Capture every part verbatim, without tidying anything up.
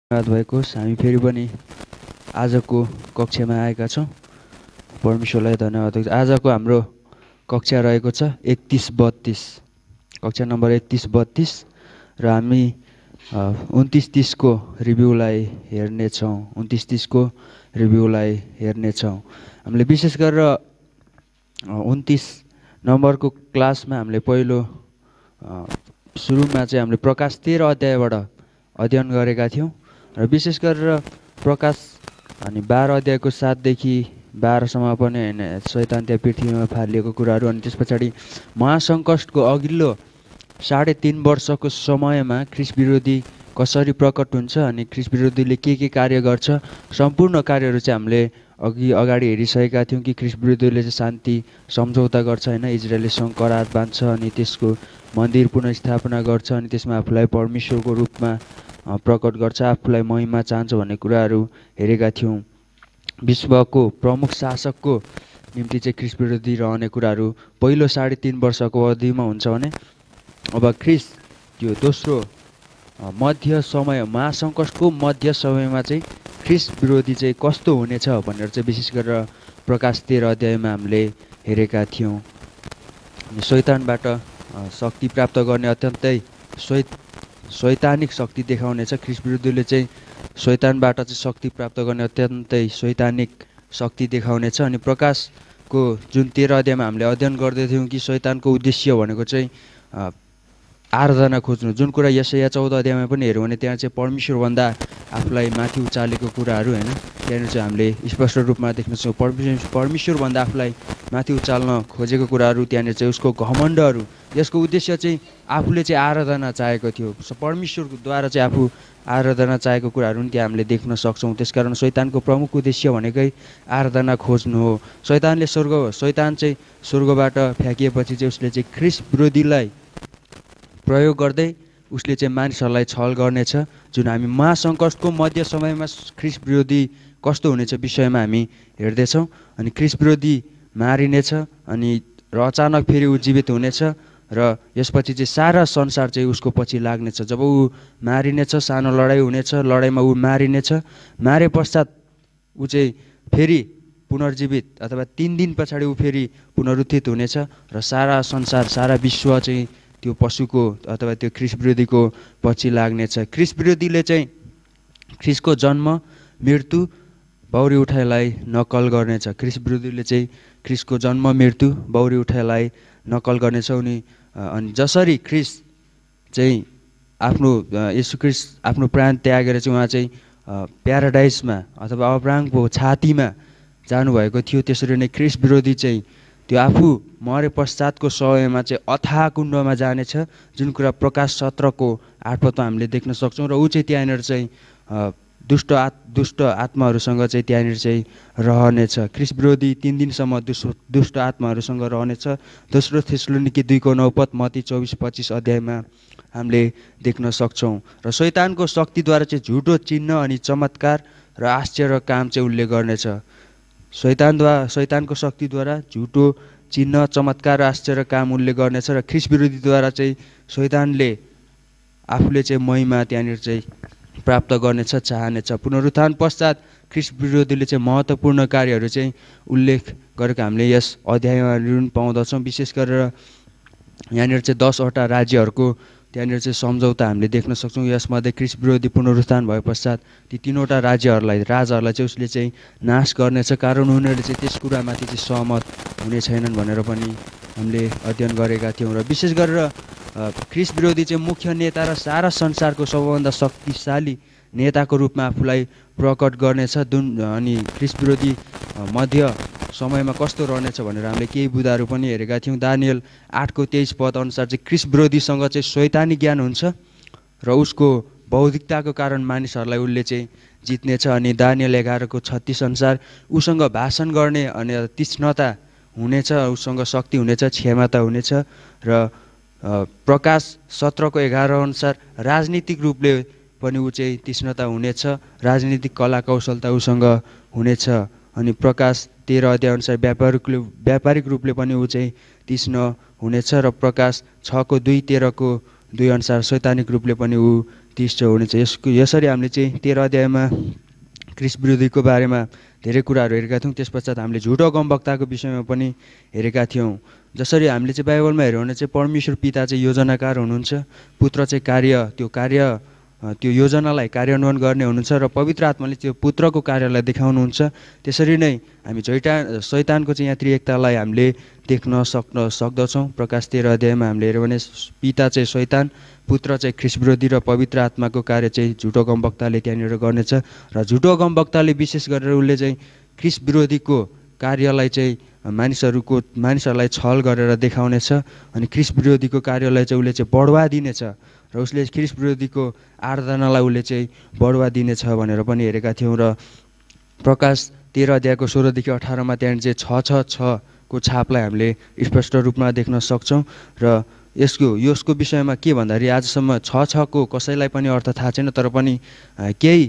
धन्यवाद भएको होस्। हामी फेरि पनि आजको कक्षामा आएका छौँ। परमेश्वरलाई धन्यवाद होस्। आजको हाम्रो कक्षा रहेको छ एकतिस बत्तिस, कक्षा नम्बर एकतिस बत्तिस र हामी उन्तिस तिसको रिभ्यूलाई हेर्नेछौँ उन्तिस तिसको रिभ्यूलाई हेर्नेछौँ हामीले विशेष गरेर उन्तिस नम्बरको क्लासमा हामीले पहिलो सुरुमा चाहिँ हामीले प्रकाश तेह्र अध्यायबाट अध्ययन गरेका थियौँ र विशेष गरेर प्रकाश अनि बाह्र अध्यायको सातदेखि बाह्रसम्म पनि होइन शैतान त्यहाँ पृथ्वीमा फालिएको कुराहरू अनि त्यस पछाडि महासङ्कटको अघिल्लो साढे तिन वर्षको समयमा ख्रिस्ट विरोधी कसरी प्रकट हुन्छ अनि ख्रिस्ट विरोधीले के के कार्य गर्छ सम्पूर्ण कार्यहरू चाहिँ हामीले अघि अगाडि हेरिसकेका थियौँ कि ख्रिस्ट विरोधीले चाहिँ शान्ति सम्झौता गर्छ होइन, इजरायलीसँग करार बाँध्छ अनि त्यसको मन्दिर पुनर्स्थापना गर्छ अनि त्यसमा आफूलाई परमेश्वरको रूपमा प्रकट गर्छ, आफूलाई महिमा चाहन्छ भन्ने कुराहरू हेरेका थियौँ। विश्वको प्रमुख शासकको निम्ति चाहिँ ख्रिस्ट विरोधी रहने कुराहरू पहिलो साढे तिन वर्षको अवधिमा हुन्छ भने अब ख्रिस्ट त्यो दोस्रो मध्य समय महासङ्कटको मध्य समयमा चाहिँ ख्रिस्ट विरोधी चाहिँ कस्तो हुनेछ भनेर चाहिँ विशेष गरेर प्रकाश तेह्र अध्यायमा हामीले हेरेका थियौँ। शैतानबाट शक्ति प्राप्त गर्ने अत्यन्तै शै शैतानिक शक्ति देखाउनेछ। ख्रिस्ट विरोधीले चाहिँ शैतानबाट चाहिँ शक्ति प्राप्त गर्ने अत्यन्तै शैतानिक शक्ति देखाउनेछ। अनि प्रकाशको जुन तेह्र अध्यायमा हामीले अध्ययन गर्दै थियौँ कि शैतानको उद्देश्य भनेको चाहिँ आराधना खोज्नु, जुन कुरा यशाया चौध अध्यायमा पनि हेऱ्यौँ भने त्यहाँ चाहिँ परमेश्वरभन्दा आफूलाई माथि उचालेको कुराहरू होइन, त्यहाँनिर चाहिँ हामीले स्पष्ट रूपमा देख्न सक्छौँ। परमेश्वर परमेश्वरभन्दा आफूलाई माथि उचाल्न खोजेको कुराहरू, त्यहाँनिर चाहिँ उसको घमण्डहरू, यसको उद्देश्य चाहिँ आफूले चाहिँ आराधना चाहेको थियो, परमेश्वरद्वारा चाहिँ आफू आराधना चाहेको कुराहरू पनि त्यहाँ हामीले देख्न सक्छौँ। त्यसकारण शैतानको प्रमुख उद्देश्य भनेकै आराधना खोज्नु हो। शैतानले स्वर्ग शैतान चाहिँ स्वर्गबाट फ्याँकिएपछि चाहिँ उसले चाहिँ ख्रिस्ट विरोधीलाई प्रयोग गर्दै उसले चाहिँ मानिसहरूलाई छल गर्नेछ। जुन हामी महासङ्कटको मध्य समयमा ख्रिस्ट विरोधी कस्तो हुनेछ विषयमा हामी हेर्दैछौँ। अनि ख्रिस्ट विरोधी मारिनेछ अनि र अचानक फेरि ऊ जीवित हुनेछ र यसपछि चाहिँ सारा संसार चाहिँ उसको पछि लाग्नेछ। जब ऊ मारिनेछ, सानो लडाइँ हुनेछ, लडाइँमा ऊ मारिनेछ, मारे पश्चात ऊ चाहिँ फेरि पुनर्जीवित अथवा तिन दिन पछाडि ऊ फेरि पुनरुत्थित हुनेछ र सारा संसार सारा विश्व चाहिँ त्यो पशुको अथवा त्यो ख्रिस्ट विरोधीको पछि लाग्नेछ। ख्रिस्ट विरोधीले चाहिँ ख्रिस्टको जन्म मृत्यु बौरी उठाइलाई नकल गर्नेछ। ख्रिस्ट विरोधीले चाहिँ ख्रिस्टको जन्म मृत्यु बौरी उठाइलाई नकल गर्नेछ। उनी अनि जसरी ख्रिस्ट चाहिँ आफ्नो यीशु ख्रिस्ट आफ्नो प्राण त्यागेर चाहिँ उहाँ चाहिँ प्याराडाइसमा अथवा अब्राहमको छातीमा जानुभएको थियो, त्यसरी नै ख्रिस्ट विरोधी चाहिँ त्यो आफू मरे पश्चातको समयमा चाहिँ अथाह कुण्डमा जानेछ, जुन कुरा प्रकाश सत्रको आठ पदमा हामीले देख्न सक्छौँ। र ऊ चाहिँ त्यहाँनिर चाहिँ दुष्ट आत् दुष्ट आत्माहरूसँग चाहिँ त्यहाँनिर चाहिँ रहनेछ। ख्रिस्ट विरोधी तिन दिनसम्म दुष्ट दुष्ट आत्माहरूसँग रहनेछ। दोस्रो थेसलोनिकी दुईको नौ पद, मत्ती चौबिस पच्चिस अध्यायमा हामीले देख्न सक्छौँ। र शैतानको शक्तिद्वारा चाहिँ झुटो चिन्ह अनि चमत्कार र आश्चर्य काम चाहिँ उसले गर्नेछ। शैतानद्वारा शैतानको शक्तिद्वारा झुटो चिन्ह चमत्कार र आश्चर्य काम उसले गर्नेछ र ख्रिस्ट विरोधीद्वारा चाहिँ शैतानले आफूले चाहिँ महिमा त्यहाँनिर चाहिँ प्राप्त गर्नेछ, चाहनेछ। पुनरुत्थान पश्चात ख्रिस्ट विरोधीले चाहिँ महत्त्वपूर्ण कार्यहरू चाहिँ उल्लेख गरेको हामीले यस अध्यायमा ऋण पाउँदछौँ। विशेष गरेर यहाँनिर चाहिँ दसवटा राज्यहरूको त्यहाँनिर चाहिँ सम्झौता हामीले देख्न सक्छौँ। यसमध्ये ख्रिस्ट विरोधी पुनरुत्थान भए पश्चात ती तिनवटा राज्यहरूलाई राजाहरूलाई चाहिँ उसले चाहिँ नाश गर्नेछ, कारण उनीहरूले चाहिँ त्यस कुरामाथि चाहिँ सहमत हुने छैनन् भनेर पनि हामीले अध्ययन गरेका थियौँ। र विशेष गरेर ख्रिस्ट विरोधी चाहिँ मुख्य नेता र सारा संसारको सबैभन्दा शक्तिशाली नेताको रूपमा आफूलाई प्रकट गर्नेछ। जुन अनि ख्रिस्ट विरोधी मध्य समयमा कस्तो रहनेछ भनेर हामीले केही बुदाहरू पनि हेरेका थियौँ। दानियल आठको तेइस पद अनुसार चाहिँ ख्रिस्ट विरोधीसँग चाहिँ शैतानी ज्ञान हुन्छ र उसको बौद्धिकताको कारण मानिसहरूलाई उसले चाहिँ जित्नेछ। अनि दानियल एघारको छत्तिस अनुसार उसँग भाषण गर्ने अनि तीक्ष्णता हुनेछ, उसँग शक्ति हुनेछ, क्षमता हुनेछ। र प्रकाश सत्रको एघार अनुसार राजनीतिक रूपले पनि ऊ चाहिँ तीक्ष्णता हुनेछ, राजनीतिक कला कौशलता उसँग हुनेछ। अनि प्रकाश तेह्र अध्याय अनुसार व्यापारिक व्यापारिक रूपले पनि ऊ चाहिँ तीक्ष्ण हुनेछ र प्रकाश छको दुई तेह्रको दुई अनुसार शैतानिक रूपले पनि ऊ तीस चाहिँ हुनेछ। यसको यसरी हामीले चाहिँ तेह्र अध्यायमा ख्रिस्ट विरोधीको बारेमा धेरै कुराहरू हेरेका थियौँ। त्यस पश्चात हामीले झुटो अगमवक्ताको विषयमा पनि हेरेका थियौँ। जसरी हामीले चाहिँ बाइबलमा हेऱ्यौँ भने चाहिँ परमेश्वर पिता चाहिँ योजनाकार हुनुहुन्छ, पुत्र चाहिँ कार्य त्यो कार्य त्यो योजनालाई कार्यान्वयन गर्ने हुनुहुन्छ र पवित्र आत्माले त्यो पुत्रको कार्यलाई देखाउनुहुन्छ। त्यसरी नै हामी जैटा शैतानको चाहिँ यहाँ त्रिएकतालाई हामीले देख्न सक्न सक्दछौँ। प्रकाश तेह्र अध्यायमा हामीले हेऱ्यौँ भने पिता चाहिँ शैतान, पुत्र चाहिँ ख्रिस्ट विरोधी र पवित्र आत्माको कार्य चाहिँ झुटो अगमवक्ताले त्यहाँनिर गर्नेछ। र झुटो अगमवक्ताले विशेष गरेर उसले चाहिँ ख्रिस्ट विरोधीको कार्यलाई चाहिँ मानिसहरूको मानिसहरूलाई छल गरेर देखाउनेछ अनि ख्रिस्ट विरोधीको कार्यलाई चाहिँ उसले चाहिँ बढावा दिनेछ र उसले ख्रिस्ट विरोधीको आराधनालाई उसले चाहिँ बढावा दिनेछ भनेर पनि हेरेका थियौँ। र प्रकाश तेह्र अध्यायको सोह्रदेखि अठारमा त्यहाँनिर चाहिँ छ छ छको छापलाई हामीले स्पष्ट रूपमा देख्न सक्छौँ। र यसको यसको विषयमा के भन्दाखेरि आजसम्म छ छको कसैलाई पनि अर्थ थाहा छैन, तर पनि केही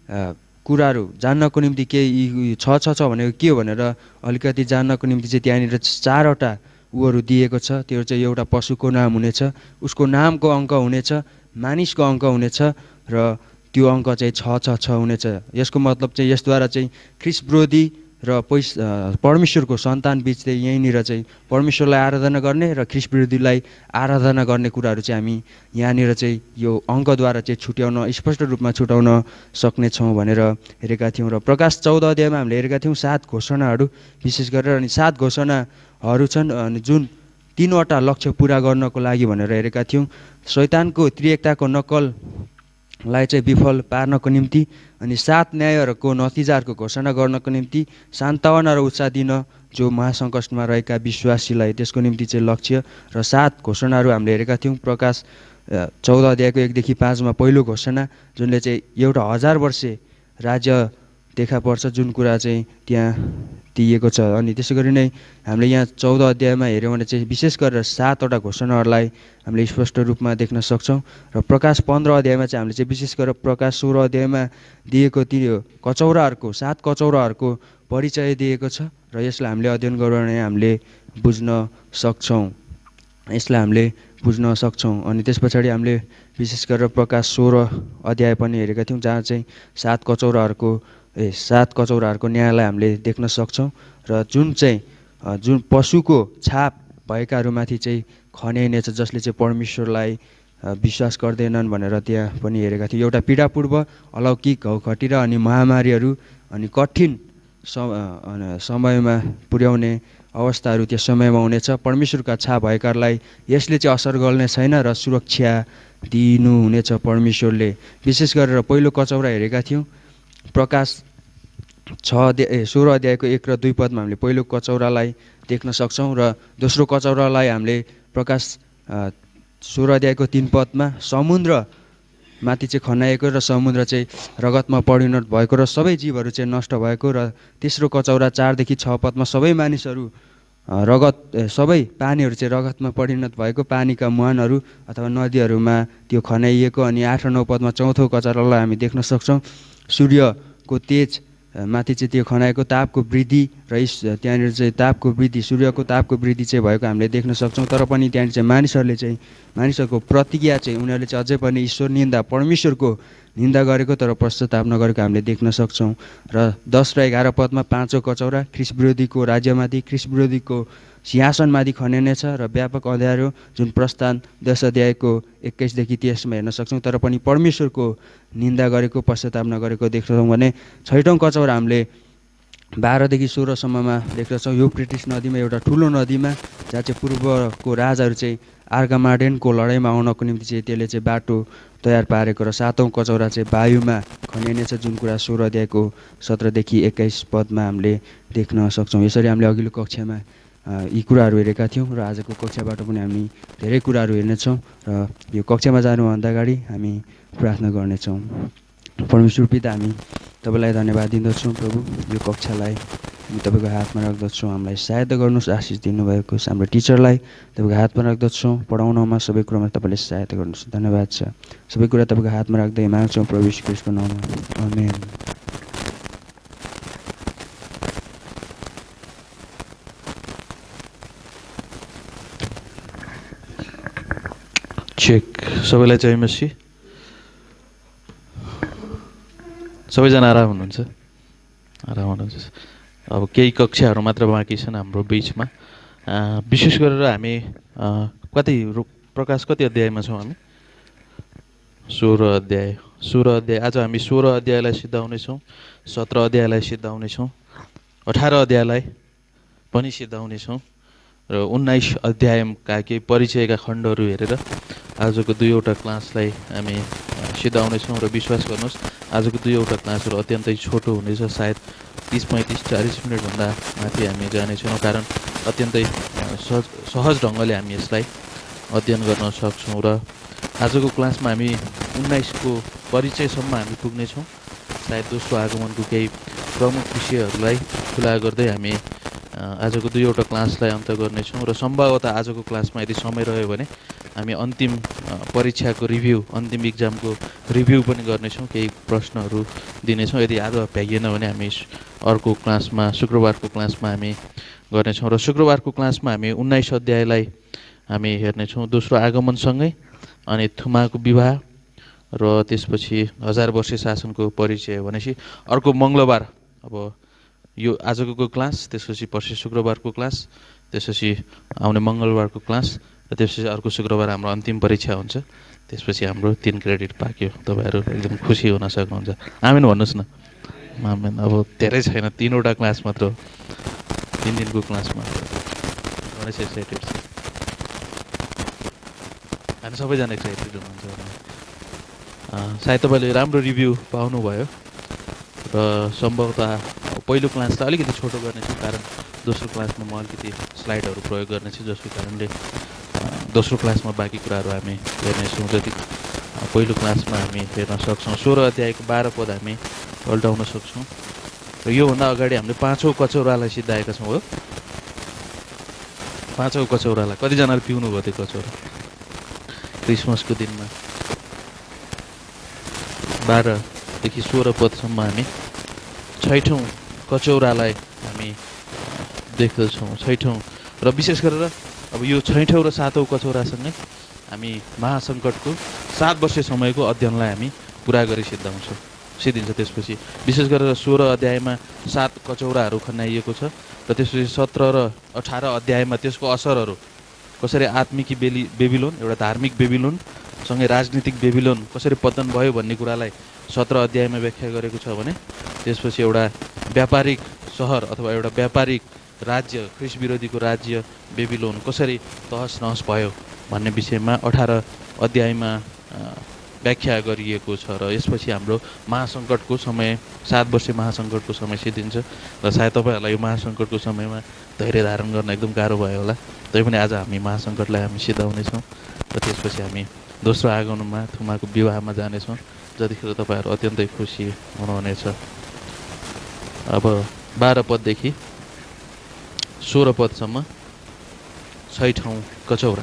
कुराहरू जान्नको निम्ति केही छ छ छ भनेको के हो भनेर अलिकति जान्नको निम्ति चाहिँ त्यहाँनिर चारवटा ऊहरू दिएको छ। त्यो चाहिँ एउटा पशुको नाम हुनेछ, उसको नामको अङ्क हुनेछ, मानिसको अङ्क हुनेछ र त्यो अङ्क चाहिँ छ छ छ हुनेछ। यसको मतलब चाहिँ यसद्वारा चाहिँ ख्रिस्ट विरोधी र पैसा परमेश्वरको सन्तान बिच चाहिँ यहीँनिर चाहिँ परमेश्वरलाई आराधना गर्ने र ख्रिस्ट विरोधीलाई आराधना गर्ने कुराहरू चाहिँ हामी यहाँनिर चाहिँ यो अङ्कद्वारा चाहिँ छुट्याउन स्पष्ट रूपमा छुट्याउन सक्नेछौँ भनेर हेरेका थियौँ। र प्रकाश चौध अध्यायमा हामीले हेरेका थियौँ सात घोषणाहरू विशेष गरेर, अनि सात घोषणाहरू छन् अनि जुन तिनवटा लक्ष्य पुरा गर्नको लागि भनेर हेरेका थियौँ। शैतानको त्रिएकताको नक्कल लाई चाहिँ विफल पार्नको निम्ति, अनि सात न्यायहरूको नतिजाहरूको घोषणा गर्नको निम्ति, सान्त्वना र उत्साह दिन जो महासङ्कटमा रहेका विश्वासीलाई त्यसको निम्ति चाहिँ लक्ष्य र सात घोषणाहरू हामीले हेरेका थियौँ। प्रकाश चौध अध्यायको एकदेखि पाँचमा पहिलो घोषणा जुनले चाहिँ एउटा हजार वर्षे राज्य देखा पर्छ, जुन कुरा चाहिँ त्यहाँ दिइएको छ। अनि त्यसै गरी नै हामीले यहाँ चौध अध्यायमा हेऱ्यौँ भने चाहिँ विशेष गरेर सातवटा घोषणाहरूलाई हामीले स्पष्ट रूपमा देख्न सक्छौँ। र प्रकाश पन्ध्र अध्यायमा चाहिँ हामीले चाहिँ विशेष गरेर प्रकाश सोह्र अध्यायमा दिएको त्यो कचौराहरूको सात कचौराहरूको परिचय दिएको छ र यसलाई हामीले अध्ययन गऱ्यौँ भने हामीले बुझ्न सक्छौँ यसलाई हामीले बुझ्न सक्छौँ। अनि त्यस पछाडि हामीले विशेष गरेर प्रकाश सोह्र अध्याय पनि हेरेका थियौँ, जहाँ चाहिँ सात कचौराहरूको ए सात कचौराहरूको न्यायलाई हामीले देख्न सक्छौँ र जुन चाहिँ जुन पशुको छाप भएकाहरूमाथि चाहिँ खन्याइनेछ, जसले चाहिँ परमेश्वरलाई विश्वास गर्दैनन् भनेर त्यहाँ पनि हेरेका थियौँ। एउटा पीडापूर्व अलौकिक घौघटी र अनि महामारीहरू अनि कठिन समयमा पुर्याउने अवस्थाहरू त्यस समयमा हुनेछ। परमेश्वरका छाप भएकाहरूलाई यसले चाहिँ असर गर्ने छैन र सुरक्षा दिनुहुनेछ परमेश्वरले। विशेष गरेर पहिलो कचौरा हेरेका थियौँ प्रकाश छ अध्याय सोह्र अध्यायको एक र दुई पदमा हामीले पहिलो कचौरालाई देख्न सक्छौँ र दोस्रो कचौरालाई हामीले प्रकाश सोह्र अध्यायको तीन पदमा समुद्र माथि चाहिँ खनाएको र समुद्र चाहिँ रगतमा परिणत भएको र सबै जीवहरू चाहिँ नष्ट भएको, र तेस्रो कचौरा चारदेखि छ पदमा सबै मानिसहरू रगत सबै पानीहरू चाहिँ रगतमा परिणत भएको, पानीका मुहानहरू अथवा नदीहरूमा त्यो खनाइएको। अनि आठ र नौ पदमा चौथो कचौरालाई हामी देख्न सक्छौँ सूर्यको तेज माथि चाहिँ त्यो खनाएको, तापको वृद्धि र त्यहाँनिर चाहिँ तापको वृद्धि सूर्यको तापको वृद्धि चाहिँ भएको हामीले देख्न सक्छौँ। तर पनि त्यहाँनिर चाहिँ मानिसहरूले चाहिँ मानिसहरूको प्रतिज्ञा चाहिँ उनीहरूले चाहिँ अझै पनि ईश्वर निन्दा परमेश्वरको निन्दा गरेको तर पश्चाताप नगरेको हामीले देख्न सक्छौँ। र दस र एघार पदमा पाँचौँ कचौरा ख्रिस्ट विरोधीको राज्यमाथि ख्रिस्ट विरोधीको सिंहासनमाथि खनिनेछ र व्यापक अँध्यारो जुन प्रस्थान दस अध्यायको एक्काइसदेखि तेइसमा हेर्न सक्छौँ। तर पनि परमेश्वरको निन्दा गरेको पश्चाताप नगरेको देख्छौँ भने छैटौँ कचौरा हामीले बाह्रदेखि सोह्रसम्ममा देख्दछौँ युफ्रेटिस नदीमा एउटा ठुलो नदीमा, जहाँ चाहिँ पूर्वको राजाहरू चाहिँ आर्गामाडेनको लडाइँमा आउनको निम्ति चाहिँ त्यसले चाहिँ बाटो तयार पारेको। र सातौँ कचौरा चाहिँ वायुमा खनिनेछ, जुन कुरा सोह्र अध्यायको सत्रदेखि एक्काइस पदमा हामीले देख्न सक्छौँ। यसरी हामीले अघिल्लो कक्षामा यी कुराहरू हेरेका थियौँ र आजको कक्षाबाट पनि हामी धेरै कुराहरू हेर्नेछौँ। र यो कक्षामा जानुभन्दा अगाडि हामी प्रार्थना गर्नेछौँ। परमेश्वर पिता, हामी तपाईँलाई धन्यवाद दिँदछौँ प्रभु, यो कक्षालाई हामी तपाईँको हातमा राख्दछौँ। हामीलाई सहायता गर्नुहोस्, आशिष दिनुभएको हाम्रो टिचरलाई तपाईँको हातमा राख्दछौँ। पढाउनमा सबै कुरामा तपाईँले सहायता गर्नुहोस्। धन्यवाद छ। सबै कुरा तपाईँको हातमा राख्दै माग्छौँ प्रभु यीशु ख्रीष्टको नाममा, आमेन। चेक। सबैलाई जय मसीह। सबैजना आराम हुनुहुन्छ? आराम हुनुहुन्छ। अब केही कक्षाहरू मात्र बाँकी छन् हाम्रो बिचमा। विशेष गरेर हामी कति प्रकाश कति अध्यायमा छौँ हामी? सोह्र अध्याय। सोह्र अध्याय। आज हामी सोह्र अध्यायलाई सिद्धाउनेछौँ, सत्र अध्यायलाई सिद्धाउनेछौँ, अठार अध्यायलाई पनि सिद्धाउनेछौँ र उन्नाइस अध्यायका केही परिचयका खण्डहरू हेरेर आजको दुईवटा क्लासलाई हामी सिद्धाउनेछौँ। र विश्वास गर्नुहोस् आजको दुईवटा क्लासहरू अत्यन्तै छोटो हुनेछ। सायद तिस पैँतिस चालिस मिनटभन्दा माथि हामी जानेछौँ, कारण अत्यन्तै सहज सहज ढङ्गले हामी यसलाई अध्ययन गर्न सक्छौँ। र आजको क्लासमा हामी उन्नाइसको परिचयसम्म हामी पुग्नेछौँ। सायद दोस्रो आगमनको केही प्रमुख विषयहरूलाई खुला गर्दै हामी आजको दुईवटा क्लासलाई अन्त गर्नेछौँ। र सम्भवतः आजको क्लासमा यदि समय रह्यो भने हामी अन्तिम परीक्षाको रिभ्यू, अन्तिम इक्जामको रिभ्यू पनि गर्नेछौँ, केही प्रश्नहरू दिनेछौँ। यदि आज भ्याइएन भने हामी अर्को क्लासमा, शुक्रबारको क्लासमा हामी गर्नेछौँ। र शुक्रबारको क्लासमा हामी उन्नाइस अध्यायलाई हामी हेर्नेछौँ, दोस्रो आगमनसँगै अनि थुमाको विवाह र त्यसपछि हजार वर्ष शासनको परिचय। भनेपछि अर्को मङ्गलबार अब यो आजको क्लास, त्यसपछि पर्सि शुक्रबारको क्लास, त्यसपछि आउने मङ्गलबारको क्लास र त्यसपछि अर्को शुक्रबार हाम्रो अन्तिम परीक्षा हुन्छ। त्यसपछि हाम्रो तिन क्रेडिट पाक्यो। तपाईँहरू एकदम खुसी हुन सक्नुहुन्छ। आमेन भन्नुहोस् न। आमेन। अब धेरै छैन, तिनवटा क्लास मात्र हो, तिन दिनको क्लासमा। गणेश एक्साइटेड छ, हामी सबैजना एक्साइटेड हुनुहुन्छ। सायद तपाईँले राम्रो रिभ्यू पाउनुभयो र सम्भवतः पहिलो क्लासलाई अलिकति छोटो गर्नेछु, कारण दोस्रो क्लासमा म अलिकति स्लाइडहरू प्रयोग गर्नेछु, जसको कारणले दोस्रो क्लासमा बाँकी कुराहरू हामी हेर्नेछौँ। जति पहिलो क्लासमा हामी हेर्न सक्छौँ। सोह्र अध्यायको बाह्र पद हामी पल्टाउन सक्छौँ। र योभन्दा अगाडि हामीले पाँचौँ कचौरालाई सिद्धाएका छौँ हो। पाँचौँ कचौरालाई कतिजनाले पिउनु भयो त्यो कचौरा क्रिसमसको दिनमा? बाह्रदेखि सोह्र पदसम्म हामी छैठौँ कचौरालाई हामी देख्दछौँ। छैठौँ र विशेष गरेर अब यो छैठौँ र सातौँ कचौरासँगै हामी महासङ्कटको सात वर्ष समयको अध्ययनलाई हामी पुरा गरी सिद्धाउँछौँ, सिद्धिन्छ। त्यसपछि विशेष गरेर सोह्र अध्यायमा सात कचौराहरू खन्याइएको छ र त्यसपछि सत्र र अठार अध्यायमा त्यसको असरहरू कसरी आत्मिकी बेली बेबिलोन, एउटा धार्मिक बेबिलोन सँगै राजनीतिक बेबिलोन कसरी पतन भयो भन्ने कुरालाई सत्र अध्यायमा व्याख्या गरेको छ भने त्यसपछि एउटा व्यापारिक सहर अथवा एउटा व्यापारिक राज्य, ख्रिस्ट विरोधीको राज्य बेबिलोन कसरी तहस नहस भयो भन्ने विषयमा अठार अध्यायमा व्याख्या गरिएको छ। र यसपछि हाम्रो महासङ्कटको समय, सात वर्ष महासङ्कटको समय सिद्धिन्छ। र सायद तपाईँहरूलाई यो महासङ्कटको समयमा धैर्य धारण गर्न एकदम गाह्रो भयो होला, तैपनि आज हामी महासङ्कटलाई हामी सिद्धाउनेछौँ। र त्यसपछि हामी दोस्रो आगमनमा थुमाको विवाहमा जानेछौँ, जतिखेर तपाईँहरू अत्यन्तै खुसी हुनुहुनेछ। अब बाह्र पददेखि सोह्र पदसम्म छैठौँ कचौरा।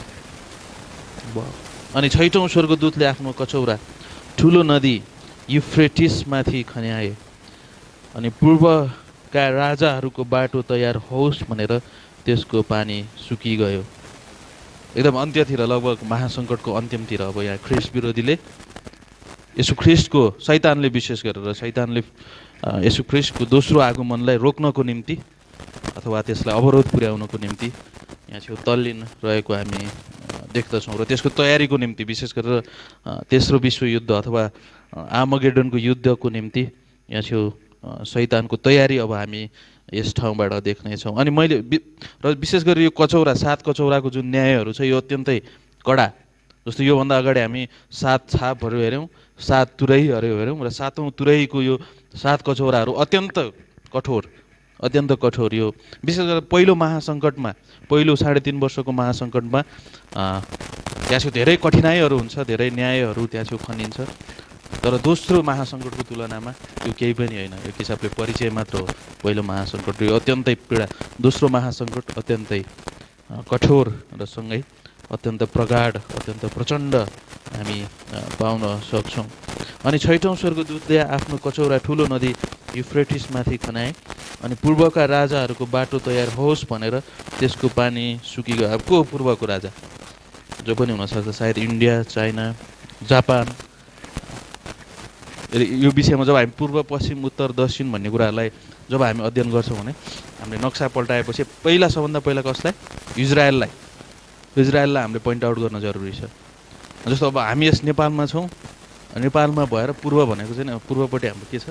अनि छैठौँ स्वर्गदूतले आफ्नो कचौरा ठुलो नदी युफ्रेटिसमाथि खन्याए अनि पूर्वका राजाहरूको बाटो तयार होस् भनेर त्यसको पानी सुकिगयो। एकदम अन्त्यतिर, लगभग महासङ्कटको अन्त्यमतिर अब यहाँ ख्रिस्ट विरोधीले यसु ख्रिस्टको, शैतानले विशेष गरेर शैतानले यसु ख्रिस्टको दोस्रो आगमनलाई रोक्नको निम्ति अथवा त्यसलाई अवरोध पुर्याउनको निम्ति यहाँ छेउ तल्लीन रहेको हामी देख्दछौँ। र त्यसको तयारीको निम्ति, विशेष गरेर तेस्रो विश्वयुद्ध अथवा आर्मगेडनको युद्धको निम्ति यहाँ छेउ शैतानको तयारी अब हामी यस ठाउँबाट देख्नेछौँ। अनि मैले र विशेष गरी यो कचौरा, सात कचौराको जुन न्यायहरू छ यो अत्यन्तै कडा। जस्तो योभन्दा अगाडि हामी सात छापहरू हेऱ्यौँ, सात तुरैहरू हेऱ्यौँ र सातौँ तुरैको यो सात कचौराहरू अत्यन्त कठोर, अत्यन्त कठोर। यो विशेष गरेर पहिलो महासङ्कटमा, पहिलो साढे तिन वर्षको महासङ्कटमा त्यहाँ छेउ धेरै कठिनाइहरू हुन्छ, धेरै न्यायहरू त्यहाँ छेउ खनिन्छ। तर दोस्रो महासङ्कटको तुलनामा यो केही पनि होइन, एक हिसाबले परिचय मात्र हो। पहिलो महासङ्कट यो अत्यन्तै पीडा, दोस्रो महासङ्कट अत्यन्तै कठोर र सँगै अत्यन्त प्रगाढ, अत्यन्त प्रचण्ड हामी पाउन सक्छौँ। अनि छैठौँ स्वर्गदूतले आफ्नो कचौरा ठुलो नदी युफ्रेटिसमाथि खनाए अनि पूर्वका राजाहरूको बाटो तयार होस् भनेर त्यसको पानी सुकिगयो। अब को पूर्वको राजा? जो पनि हुनसक्छ, सायद इन्डिया, चाइना, जापान, यो विषयमा जब हामी पूर्व पश्चिम उत्तर दक्षिण भन्ने कुराहरूलाई जब हामी अध्ययन गर्छौँ भने हामीले नक्सा पल्टाएपछि पहिला सबभन्दा पहिला कसलाई इजरायललाई इजरायललाई हामीले पोइन्ट आउट गर्न जरुरी छ। जस्तो अब हामी यस नेपालमा छौँ, नेपालमा भएर पूर्व भनेको चाहिँ पूर्वपट्टि हाम्रो के छ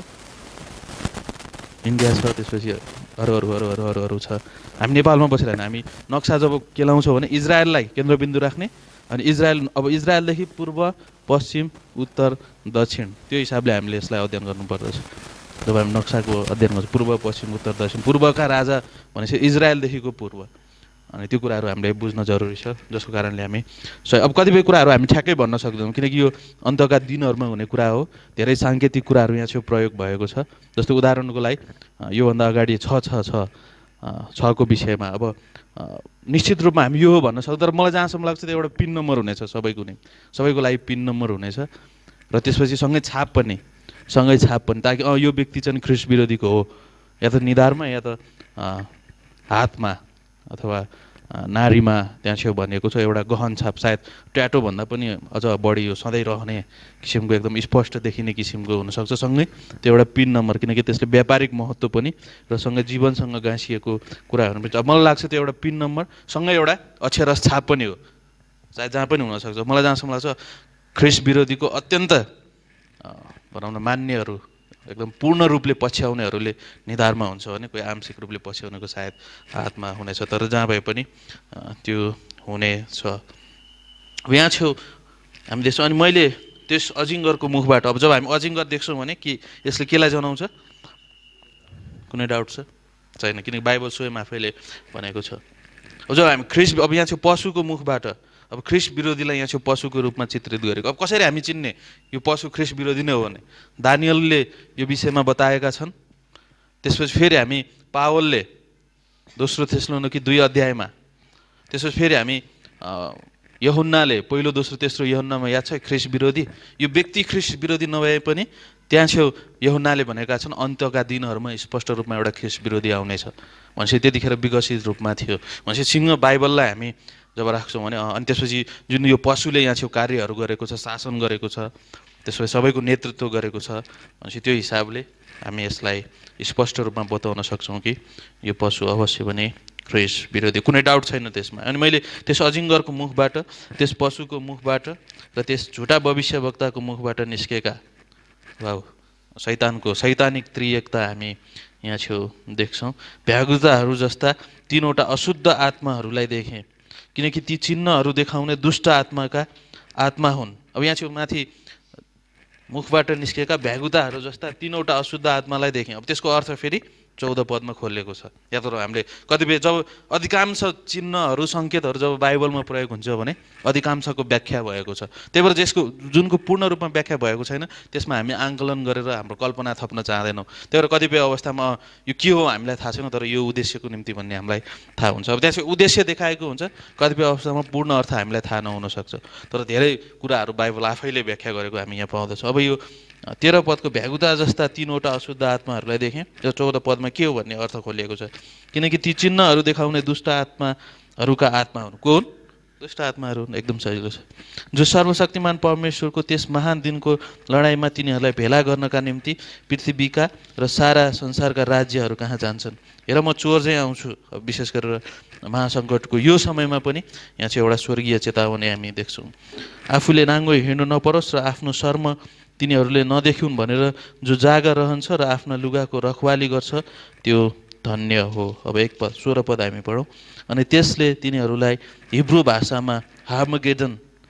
इन्डिया छ, त्यसपछि अरू अरू अरू अरू अरू अरू छ। हामी नेपालमा बसेर होइन, हामी नक्सा जब केलाउँछौँ भने इजरायललाई केन्द्रबिन्दु राख्ने अनि इजरायल अब इजरायलदेखि पूर्व पश्चिम उत्तर दक्षिण त्यो हिसाबले हामीले यसलाई अध्ययन गर्नुपर्दछ। जब हामी नक्साको अध्ययन गर्छौँ पूर्व पश्चिम उत्तर दक्षिण पूर्वका राजा भनेपछि इजरायलदेखिको पूर्व अनि त्यो कुराहरू हामीले बुझ्न जरुरी छ, जसको कारणले हामी अब कतिपय कुराहरू हामी ठ्याक्कै भन्न सक्दैनौँ किनकि यो अन्तका दिनहरूमा हुने कुरा हो। धेरै साङ्केतिक कुराहरू यहाँ छेउ प्रयोग भएको छ। जस्तो उदाहरणको लागि योभन्दा अगाडि छ छ छ छको विषयमा अब निश्चित रूपमा हामी यो हो भन्न सक्छौँ, तर मलाई जहाँसम्म लाग्छ त्यो एउटा पिन नम्बर हुनेछ सबैको नै सबैको लागि पिन नम्बर हुनेछ र त्यसपछि सँगै छाप पनि सँगै छाप पनि ताकि अँ यो व्यक्ति चाहिँ ख्रिस्ट विरोधीको हो, या त निधारमा या त हातमा अथवा नारीमा त्यहाँ छेउ भनिएको छ एउटा गहन छाप, सायद ट्याटोभन्दा पनि अझ बढी यो सधैँ रहने किसिमको एकदम स्पष्ट देखिने किसिमको हुनसक्छ। सँगै त्यो एउटा पिन नम्बर किनकि त्यसले व्यापारिक महत्त्व पनि र सँगै जीवनसँग गाँसिएको कुराहरू पनि छ। मलाई लाग्छ त्यो एउटा पिन नम्बर सँगै एउटा अक्षरस छाप पनि हो, सायद जहाँ पनि हुनसक्छ। मलाई जहाँसम्म लाग्छ ख्रिस्ट विरोधीको अत्यन्त भनौँ न मान्यहरू एकदम पूर्ण रूपले पछ्याउनेहरूले निधारमा हुन्छ भने कोही आंशिक रूपले पछ्याउनेको सायद हातमा हुनेछ, तर जहाँ भए पनि त्यो हुनेछ। अब यहाँ छेउ हामी देख्छौँ अनि मैले त्यस अजिङ्गरको मुखबाट अब जब हामी अजिङ्गर देख्छौँ भने कि यसले केलाई जनाउँछ कुनै डाउट छ छैन किनकि बाइबल स्वयं आफैले भनेको छ। अब जब हामी ख्रिस्ट अब यहाँ छेउ पशुको मुखबाट अब ख्रिस्ट विरोधीलाई यहाँ छेउ पशुको रूपमा चित्रित गरेको अब कसरी हामी चिन्ने यो पशु ख्रिस्ट विरोधी नै हो भने दानियलले यो विषयमा बताएका छन्। त्यसपछि फेरि हामी पावलले दोस्रो थेसलोनिके दुई अध्यायमा त्यसपछि फेरि हामी यूहन्नाले पहिलो दोस्रो तेस्रो यूहन्नामा याद छ ख्रिस्ट विरोधी यो व्यक्ति ख्रिस्ट विरोधी नभए पनि त्यहाँ छेउ यूहन्नाले भनेका छन् अन्त्यका दिनहरूमा स्पष्ट रूपमा एउटा ख्रिस्ट विरोधी आउनेछ भनेपछि त्यतिखेर विकसित रूपमा थियो भनेपछि सिंह बाइबललाई हामी जब राख्छौँ भने अनि त्यसपछि जुन यो पशुले यहाँ छेउ कार्यहरू गरेको छ शासन गरेको छ त्यसपछि सबैको नेतृत्व गरेको छ भनेपछि त्यो हिसाबले हामी यसलाई स्पष्ट रूपमा बताउन सक्छौँ कि यो पशु अवश्य पनि ख्रिस्ट विरोधी कुनै डाउट छैन त्यसमा। अनि मैले त्यस अजिङ्गरको मुखबाट त्यस पशुको मुखबाट र त्यस झुटा भविष्यवक्ताको मुखबाट निस्केका वाउ शैतानको शैतानिक त्रिएकता हामी यहाँ छेउ देख्छौँ। भ्यागुताहरू जस्ता तीनवटा अशुद्ध आत्माहरूलाई देखेँ किनकि ती चिन्हहरू देखाउने दुष्ट आत्माका आत्मा हुन्। अब यहाँ छेउ माथि मुखबाट निस्केका भ्यागुताहरू जस्ता तीनवटा अशुद्ध आत्मालाई देखेँ। अब त्यसको अर्थ फेरि चौध पदमा खोलिएको छ। या त हामीले कतिपय जब अधिकांश चिन्हहरू सङ्केतहरू जब बाइबलमा प्रयोग हुन्छ भने अधिकांशको व्याख्या भएको छ, त्यही भएर त्यसको जुनको पूर्ण रूपमा व्याख्या भएको छैन त्यसमा हामी आङ्कलन गरेर हाम्रो कल्पना थप्न चाहँदैनौँ। त्यही भएर कतिपय अवस्थामा यो के हो हामीलाई थाहा छैन तर यो उद्देश्यको निम्ति भन्ने हामीलाई थाहा हुन्छ। अब त्यहाँ चाहिँ उद्देश्य देखाएको हुन्छ, कतिपय अवस्थामा पूर्ण अर्थ हामीलाई थाहा नहुनसक्छ तर धेरै कुराहरू बाइबल आफैले व्याख्या गरेको हामी यहाँ पाउँदछौँ। अब यो तेह्र पदको भ्यागुता जस्ता तीनवटा अशुद्ध आत्माहरूलाई देखेँ र चौध पदमा के हो भन्ने अर्थ खोलिएको छ किनकि ती चिन्हहरू देखाउने दुष्ट आत्माहरूका आत्मा हुन्। को हुन्? दुष्ट आत्माहरू हुन्। एकदम सजिलो छ। जो सर्वशक्तिमान परमेश्वरको त्यस महान दिनको लडाइँमा तिनीहरूलाई भेला गर्नका निम्ति पृथ्वीका र सारा संसारका राज्यहरू कहाँ जान्छन्। हेर म चोर चाहिँ आउँछु। विशेष गरेर महासङ्कटको यो समयमा पनि यहाँ चाहिँ एउटा स्वर्गीय चेतावनी हामी देख्छौँ। आफूले नाङ्गो हिँड्नु नपरोस् र आफ्नो शर्म तिनीहरूले नदेखुन् भनेर जो जागा रहन्छ र आफ्ना लुगाको रखवाली गर्छ त्यो धन्य हो। अब एक पद सोह्र पद हामी पढौँ। अनि त्यसले तिनीहरूलाई हिब्रू भाषामा हार्मगेडन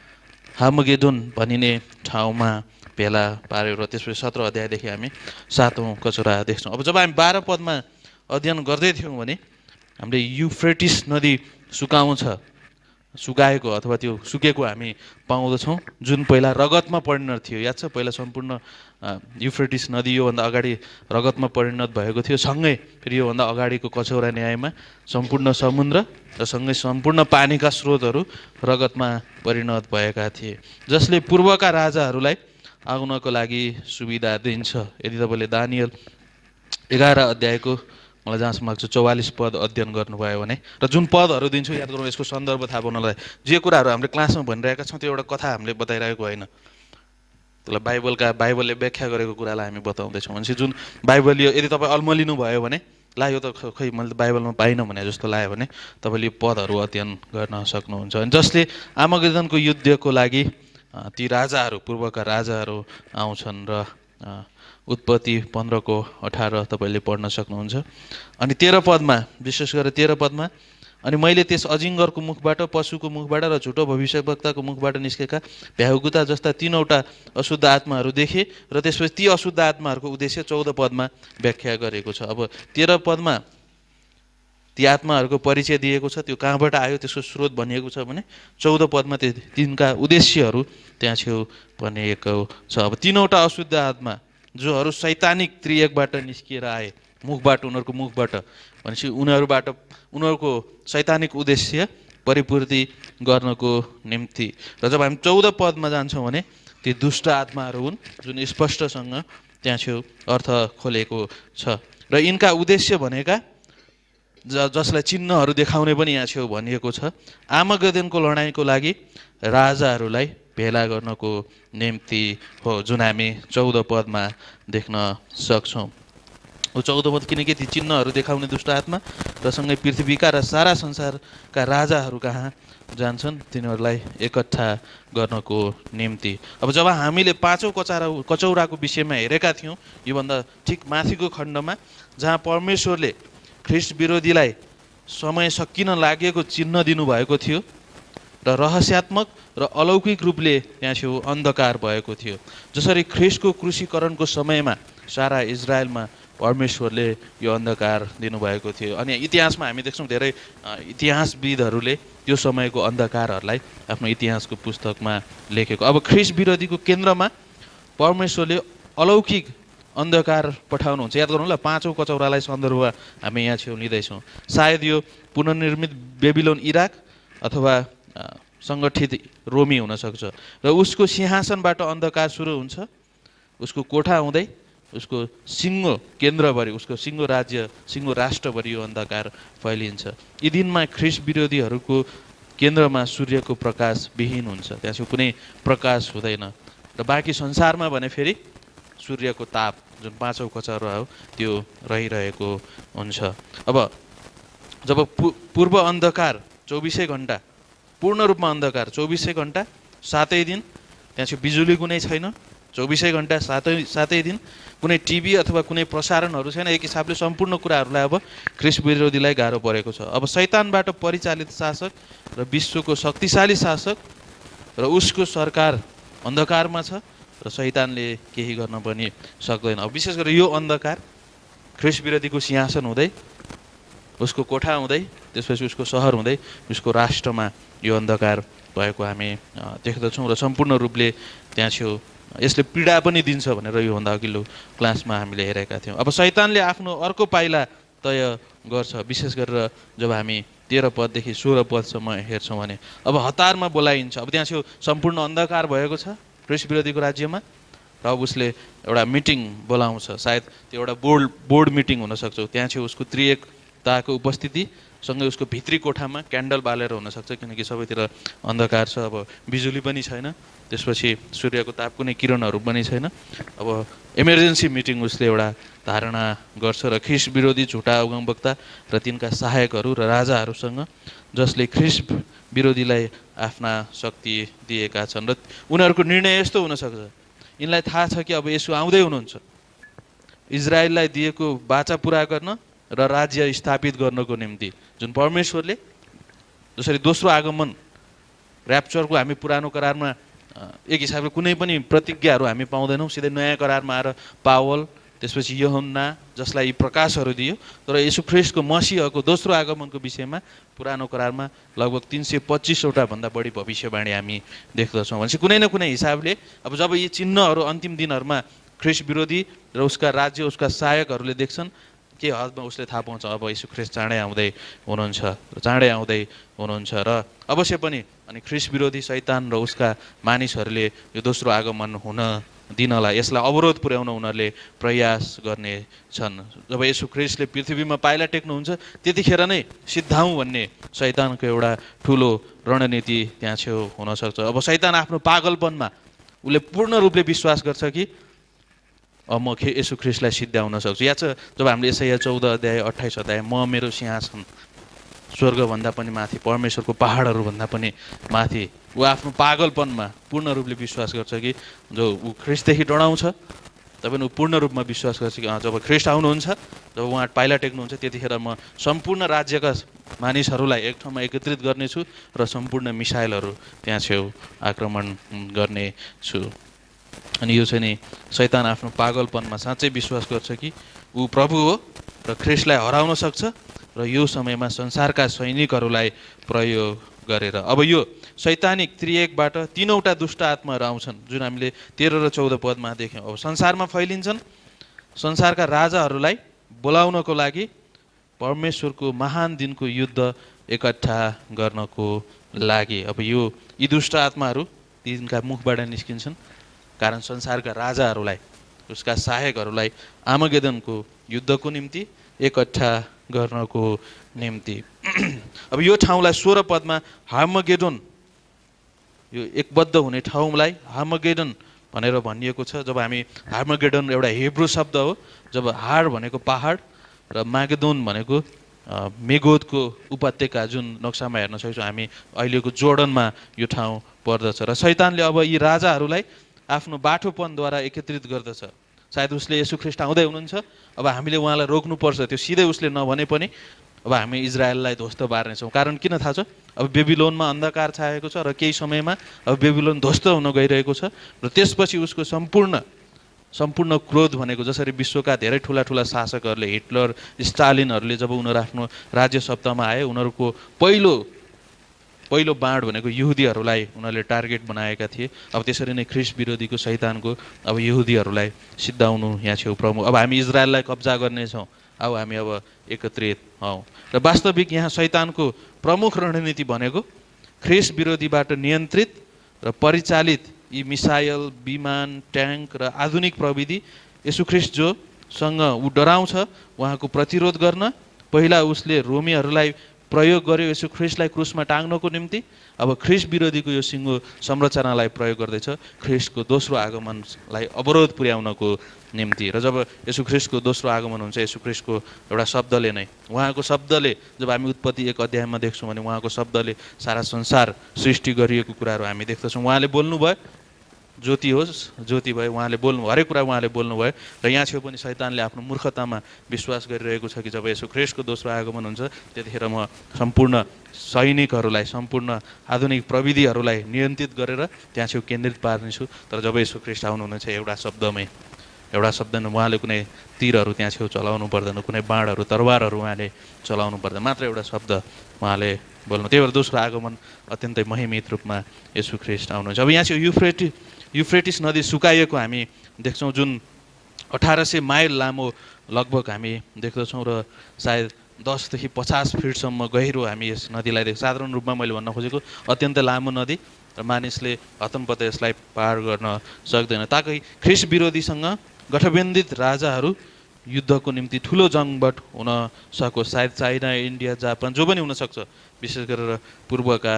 हार्मगेडोन भनिने ठाउँमा भेला पार्यो र त्यसपछि सत्र अध्यायदेखि हामी सातौँ कचोरा देख्छौँ। अब जब हामी बाह्र पदमा अध्ययन गर्दै थियौँ भने हामीले युफ्रेटिस नदी सुकाउँछ सुकाएको अथवा त्यो सुकेको हामी पाउँदछौँ जुन पहिला रगतमा परिणत थियो। याद छ पहिला सम्पूर्ण युफ्रेटिस नदी योभन्दा अगाडि रगतमा परिणत भएको थियो। सँगै फेरि योभन्दा अगाडिको कचौरा न्यायमा सम्पूर्ण समुद्र र सँगै सम्पूर्ण पानीका स्रोतहरू रगतमा परिणत भएका थिए जसले पूर्वका राजाहरूलाई आउनको लागि सुविधा दिन्छ। यदि तपाईँले दानियल एघार अध्यायको मलाई जहाँसम्म लाग्छ चौवालिस पद अध्ययन गर्नुभयो भने र जुन पदहरू दिन्छु याद गरौँ यसको सन्दर्भ थाहा पाउनलाई जे कुराहरू हामीले क्लासमा भनिरहेका छौँ त्यो एउटा कथा हामीले बताइरहेको होइन। त्यसलाई बाइबलका बाइबलले व्याख्या गरेको कुरालाई हामी बताउँदैछौँ भनेपछि जुन बाइबलीय यदि तपाईँ अल्मलिनु भयो भने ला यो त खै मैले त बाइबलमा पाइनँ भने जस्तो लाग्यो भने तपाईँले यो पदहरू अध्ययन गर्न सक्नुहुन्छ अनि जसले आर्मगेदोनको युद्धको लागि ती राजाहरू पूर्वका राजाहरू आउँछन् र उत्पत्ति पन्ध्रको अठार तपाईँले पढ्न सक्नुहुन्छ अनि तेह्र पदमा विशेष गरेर तेह्र पदमा अनि मैले त्यस अजिङ्गरको मुखबाट पशुको मुखबाट र झुटो भविष्यवक्ताको मुखबाट निस्केका भ्याउकुता जस्ता तीनवटा अशुद्ध आत्माहरू देखे र त्यसपछि ती अशुद्ध आत्माहरूको उद्देश्य चौध पदमा व्याख्या गरेको छ। अब तेह्र पदमा ती आत्माहरूको परिचय दिएको छ, त्यो कहाँबाट आयो त्यसको स्रोत भनिएको छ भने चौध पदमा त्यो तिनका उद्देश्यहरू त्यहाँ छेउ भनिएको छ। अब तीनवटा अशुद्ध आत्मा जोहरू शैतानिक त्रिएकबाट निस्किएर आए मुखबाट उनीहरूको मुखबाट भनेपछि उनीहरूबाट उनीहरूको शैतानिक उद्देश्य परिपूर्ति गर्नको निम्ति र जब हामी चौध पदमा जान्छौँ भने ती दुष्ट आत्माहरू हुन् जुन स्पष्टसँग त्यहाँ छेउ अर्थ खोलेको छ र यिनका उद्देश्य भनेका ज जसलाई चिन्हहरू देखाउने पनि यहाँ छेउ भनिएको छ आर्मगेदोनको लडाइँको लागि राजाहरूलाई भेला गर्नको निम्ति हो जुन हामी चौध पदमा देख्न सक्छौँ। चौध पद किनकि ती चिन्हहरू देखाउने दुष्ट आत्मा र सँगै पृथ्वीका र सारा संसारका राजाहरू कहाँ जान्छन् तिनीहरूलाई एकट्ठा गर्नको निम्ति। अब जब हामीले पाँचौँ कचौरा कचौराको विषयमा हेरेका थियौँ योभन्दा ठिक माथिको खण्डमा जहाँ परमेश्वरले ख्रिस्ट विरोधीलाई समय सकिन लागेको चिन्ह दिनुभएको थियो र रहस्यात्मक र अलौकिक रूपले त्यहाँ छेउ अन्धकार भएको थियो। जसरी ख्रिस्टको क्रुसीकरणको समयमा सारा इजरायलमा परमेश्वरले यो अन्धकार दिनुभएको थियो अनि इतिहासमा हामी देख्छौँ धेरै इतिहासविदहरूले त्यो समयको अन्धकारहरूलाई आफ्नो इतिहासको पुस्तकमा लेखेको। अब ख्रिस्ट विरोधीको केन्द्रमा परमेश्वरले अलौकिक अन्धकार पठाउनुहुन्छ। याद गर्नु ल पाँचौँ कचौरालाई सन्दर्भ हामी यहाँ छेउ लिँदैछौँ। सायद यो पुनर्निर्मित बेबिलोन इराक अथवा सङ्गठित रोमी हुनसक्छ र उसको सिंहासनबाट अन्धकार सुरु हुन्छ, उसको कोठा हुँदै उसको सिङ्गो केन्द्रभरि उसको सिङ्गो राज्य सिङ्गो राष्ट्रभरि यो अन्धकार फैलिन्छ। यी दिनमा ख्रिस्ट विरोधीहरूको केन्द्रमा सूर्यको प्रकाश विहीन हुन्छ, त्यहाँ चाहिँ कुनै प्रकाश हुँदैन र बाँकी संसारमा भने फेरि सूर्यको ताप जुन पाँचौँ कचौरा हो त्यो रहिरहेको हुन्छ। अब जब पू पूर्व अन्धकार चौबिसै घन्टा पूर्ण रूपमा अन्धकार चौबिसै घन्टा सातै दिन त्यहाँ चाहिँ बिजुली कुनै छैन चौबिसै घन्टा सातै सातै दिन कुनै टिभी अथवा कुनै प्रसारणहरू छैन एक हिसाबले सम्पूर्ण कुराहरूलाई अब ख्रिस्ट विरोधीलाई गाह्रो परेको छ। अब शैतानबाट परिचालित शासक र विश्वको शक्तिशाली शासक र उसको सरकार अन्धकारमा छ र शैतानले केही गर्न पनि सक्दैन। अब विशेष गरी यो अन्धकार ख्रिस्ट विरोधीको सिंहासन हुँदै उसको कोठा हुँदै त्यसपछि उसको सहर हुँदै उसको राष्ट्रमा यो अन्धकार भएको हामी देख्दछौँ र सम्पूर्ण रूपले त्यहाँ छेउ यसले पीडा पनि दिन्छ भनेर योभन्दा अघिल्लो क्लासमा हामीले हेरेका थियौँ। अब शैतानले आफ्नो अर्को पाइला तय गर्छ विशेष गरेर जब हामी तेह्र पददेखि सोह्र पदसम्म हेर्छौँ भने अब हतारमा बोलाइन्छ। अब त्यहाँ छेउ सम्पूर्ण अन्धकार भएको छ ख्रिस्ट विरोधीको राज्यमा र अब उसले एउटा मिटिङ बोलाउँछ, सायद त्यो एउटा बोर्ड बोर्ड मिटिङ हुनसक्छ, त्यहाँ छेउ उसको त्रिएकताको उपस्थिति सँगै उसको भित्री कोठामा क्यान्डल बालेर हुनसक्छ किनकि सबैतिर अन्धकार छ, अब बिजुली पनि छैन, त्यसपछि सूर्यको ताप कुनै किरणहरू पनि छैन। अब इमर्जेन्सी मिटिङ उसले एउटा धारणा गर्छ र ख्रिस्ट विरोधी झुटा अगमवक्ता र तिनका सहायकहरू र राजाहरूसँग जसले ख्रिस्ट विरोधीलाई आफ्ना शक्ति दिएका छन् र उनीहरूको निर्णय यस्तो हुनसक्छ यिनलाई थाहा छ कि अब यसो आउँदै हुनुहुन्छ इजरायललाई दिएको वाचा पुरा गर्न र राज्य स्थापित गर्नको निम्ति जुन परमेश्वरले जसरी दोस्रो आगमन ऱ्याप्चरको हामी पुरानो करारमा एक हिसाबले कुनै पनि प्रतिज्ञाहरू हामी पाउँदैनौँ, सिधै नयाँ करारमा आएर पावल त्यसपछि यूहन्ना जसलाई यी प्रकाशहरू दियो तर यसु ख्रिस्टको मसीहको दोस्रो आगमनको विषयमा पुरानो करारमा लगभग तिन सय पच्चिसवटा भन्दा बढी भविष्यवाणी हामी देख्दछौँ। भनेपछि कुनै न कुनै हिसाबले अब जब यी चिन्हहरू अन्तिम दिनहरूमा ख्रिस्ट विरोधी र उसका राज्य उसका सहायकहरूले देख्छन् के हदमा उसले थाहा पाउँछ अब यीशु ख्रिस्ट चाँडै आउँदै हुनुहुन्छ चाँडै आउँदै हुनुहुन्छ र अवश्य पनि अनि ख्रिस्ट विरोधी शैतान र उसका मानिसहरूले यो दोस्रो आगमन हुन दिनलाई यसलाई अवरोध पुर्याउन उनीहरूले प्रयास गर्ने छन्। जब यीशु ख्रिस्टले पृथ्वीमा पाइला टेक्नुहुन्छ त्यतिखेर नै सिद्धाउँ भन्ने शैतानको एउटा ठुलो रणनीति त्यहाँ छेउ हुनसक्छ। अब शैतान आफ्नो पागलपनमा उसले पूर्ण रूपले विश्वास गर्छ कि अब म खे यसु ख्रिस्टलाई सिद्ध्याउन सक्छु। या छ जब हामीले यसैया चौध अध्याय अट्ठाइस अध्याय म मेरो सिंहासन स्वर्गभन्दा पनि माथि परमेश्वरको पहाडहरूभन्दा पनि माथि ऊ आफ्नो पागलपनमा पूर्ण रूपले विश्वास गर्छ कि जो ऊ ख्रिस्टदेखि डराउँछ तपाईँ ऊ पूर्ण रूपमा विश्वास गर्छ कि जब ख्रिस्ट आउनुहुन्छ जब उहाँ पाइला टेक्नुहुन्छ त्यतिखेर म सम्पूर्ण राज्यका मानिसहरूलाई एक ठाउँमा एकत्रित गर्नेछु र सम्पूर्ण मिसाइलहरू त्यहाँ छेउ आक्रमण गर्नेछु। अनि यो चाहिँ नि शैतान आफ्नो पागलपनमा साँच्चै विश्वास गर्छ कि ऊ प्रभु हो र ख्रिस्टलाई हराउन सक्छ र यो समयमा संसारका सैनिकहरूलाई प्रयोग गरेर अब यो शैतानिक त्रिएकबाट तीनवटा दुष्ट आत्माहरू आउँछन् जुन हामीले तेह्र र चौध पदमा देख्यौँ। अब संसारमा फैलिन्छन्, संसारका राजाहरूलाई बोलाउनको लागि परमेश्वरको महान दिनको युद्ध एकट्ठा गर्नको लागि। अब यो यी दुष्ट आत्माहरू तिनका मुखबाट निस्किन्छन् कारण संसारका राजाहरूलाई उसका सहायकहरूलाई आर्मगेडोनको युद्धको निम्ति एकट्ठा गर्नको निम्ति। अब यो ठाउँलाई सोह्र पदमा हार्मगेडोन यो एकबद्ध हुने ठाउँलाई हार्मगेडोन भनेर भनिएको छ। जब हामी हार्मगेडोन एउटा हिब्रू शब्द हो, जब हार भनेको पहाड र मागेदोन भनेको मेगोदको उपत्यका जुन नक्सामा हेर्न सक्छौँ हामी अहिलेको जोर्डनमा यो ठाउँ पर्दछ। र शैतानले अब यी राजाहरूलाई आफ्नो बाठोपनद्वारा एकत्रित गर्दछ। सायद उसले यसु ख्रिस्ट आउँदै हुनुहुन्छ, अब हामीले उहाँलाई रोक्नुपर्छ, त्यो सिधै उसले नभने पनि अब हामी इजरायललाई ध्वस्त पार्नेछौँ। कारण किन थाहा छ? अब बेबिलोनमा अन्धकार छाएको छ र केही समयमा अब बेबिलोन ध्वस्त हुन गइरहेको छ र त्यसपछि उसको सम्पूर्ण सम्पूर्ण क्रोध भनेको जसरी विश्वका धेरै ठुला ठुला शासकहरूले हिटलर स्टालिनहरूले जब उनीहरू आफ्नो राज्य सत्तामा आए उनीहरूको पहिलो पहिलो बाण भनेको यहुदीहरूलाई उनीहरूले टार्गेट बनाएका थिए। अब त्यसरी नै ख्रिस्ट विरोधीको शैतानको अब यहुदीहरूलाई सिद्धाउनु यहाँ छेउ प्रमुख। अब हामी इजरायललाई कब्जा गर्नेछौँ, अब हामी अब एकत्रित हौँ। र वास्तविक यहाँ शैतानको प्रमुख रणनीति भनेको ख्रिस्ट विरोधीबाट नियन्त्रित र परिचालित यी मिसाइल, विमान, ट्याङ्क र आधुनिक प्रविधि यसु ख्रिस्ट जोसँग ऊ डराउँछ उहाँको प्रतिरोध गर्न पहिला उसले रोमीहरूलाई प्रयोग गर्यो यसु ख्रिस्टलाई क्रुसमा टाङ्नको निम्ति। अब ख्रिस्ट विरोधीको यो सिङ्गो संरचनालाई प्रयोग गर्दैछ ख्रिस्टको दोस्रो आगमनलाई अवरोध पुर्याउनको निम्ति। र जब यसु ख्रिस्टको दोस्रो आगमन हुन्छ यसु ख्रिस्टको एउटा शब्दले नै उहाँको शब्दले जब हामी उत्पत्ति एक अध्यायमा देख्छौँ भने उहाँको शब्दले सारा संसार सृष्टि गरिएको कुराहरू हामी देख्दछौँ। उहाँले बोल्नुभयो ज्योति होस्, ज्योति भयो, उहाँले बोल्नु हरेक कुरा उहाँले बोल्नुभयो। र यहाँ छेउ पनि शैतानले आफ्नो मूर्खतामा विश्वास गरिरहेको छ कि जब यसो ख्रिस्टको दोस्रो आगमन हुन्छ त्यतिखेर म सम्पूर्ण सैनिकहरूलाई सम्पूर्ण आधुनिक प्रविधिहरूलाई नियन्त्रित गरेर त्यहाँ छेउ केन्द्रित पार्नेछु। तर जब यसो ख्रिस्ट आउनुहुनेछ एउटा शब्दमै एउटा शब्द उहाँले कुनै तीरहरू त्यहाँ छेउ चलाउनु पर्दैन, कुनै बाणहरू तरवारहरू उहाँले चलाउनु पर्दैन, मात्र एउटा शब्द उहाँले बोल्नु। त्यही भएर दोस्रो आगमन अत्यन्तै महिमित रूपमा यसु ख्रिस्ट आउनुहुन्छ। अब यहाँ छेउ युफ्रेटी युफ्रेटिस नदी सुकाइएको हामी देख्छौँ जुन अठार सय माइल लामो लगभग हामी देख्दछौँ र सायद दसदेखि पचास फिटसम्म गहिरो हामी यस नदीलाई देख्छौँ। साधारण रूपमा मैले भन्न खोजेको अत्यन्तै लामो नदी र मानिसले हतमपत यसलाई पार गर्न सक्दैन। ताकि ख्रिस्ट विरोधीसँग गठबन्धित राजाहरू युद्धको निम्ति ठुलो जङ्गबट हुन सकोस्। सायद चाइना, इन्डिया, जापान जो पनि हुनसक्छ, विशेष गरेर पूर्वका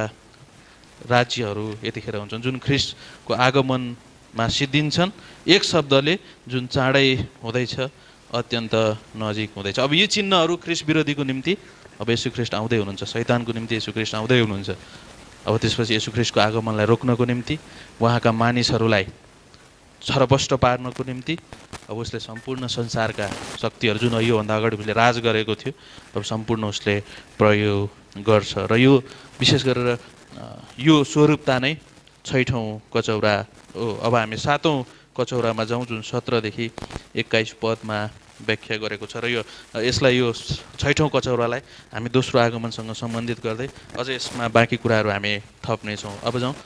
राज्यहरू यतिखेर हुन्छन् जुन ख्रिस्टको आगमनमा सिद्धिन्छन् एक शब्दले जुन चाँडै हुँदैछ, अत्यन्त नजिक हुँदैछ। अब यी चिन्हहरू ख्रिस्ट विरोधीको निम्ति अब यसु ख्रिस्ट आउँदै हुनुहुन्छ, शैतानको निम्ति यसु ख्रिस्ट आउँदै हुनुहुन्छ। अब त्यसपछि यसु ख्रिस्टको आगमनलाई रोक्नको निम्ति उहाँका मानिसहरूलाई छरपष्ट पार्नको निम्ति अब उसले सम्पूर्ण संसारका शक्तिहरू जुन योभन्दा अगाडि उसले राज गरेको थियो अब सम्पूर्ण उसले प्रयोग गर्छ। र यो विशेष गरेर यो स्वरूपता नै छैठौँ कचौरा हो। अब हामी सातौँ कचौरामा जाउँ जुन सत्रदेखि एक्काइस पदमा व्याख्या गरेको छ। र यो यसलाई यो छैठौँ कचौरालाई हामी दोस्रो आगमनसँग सम्बन्धित गर्दै अझ यसमा बाँकी कुराहरू हामी थप्नेछौँ। अब जाउँ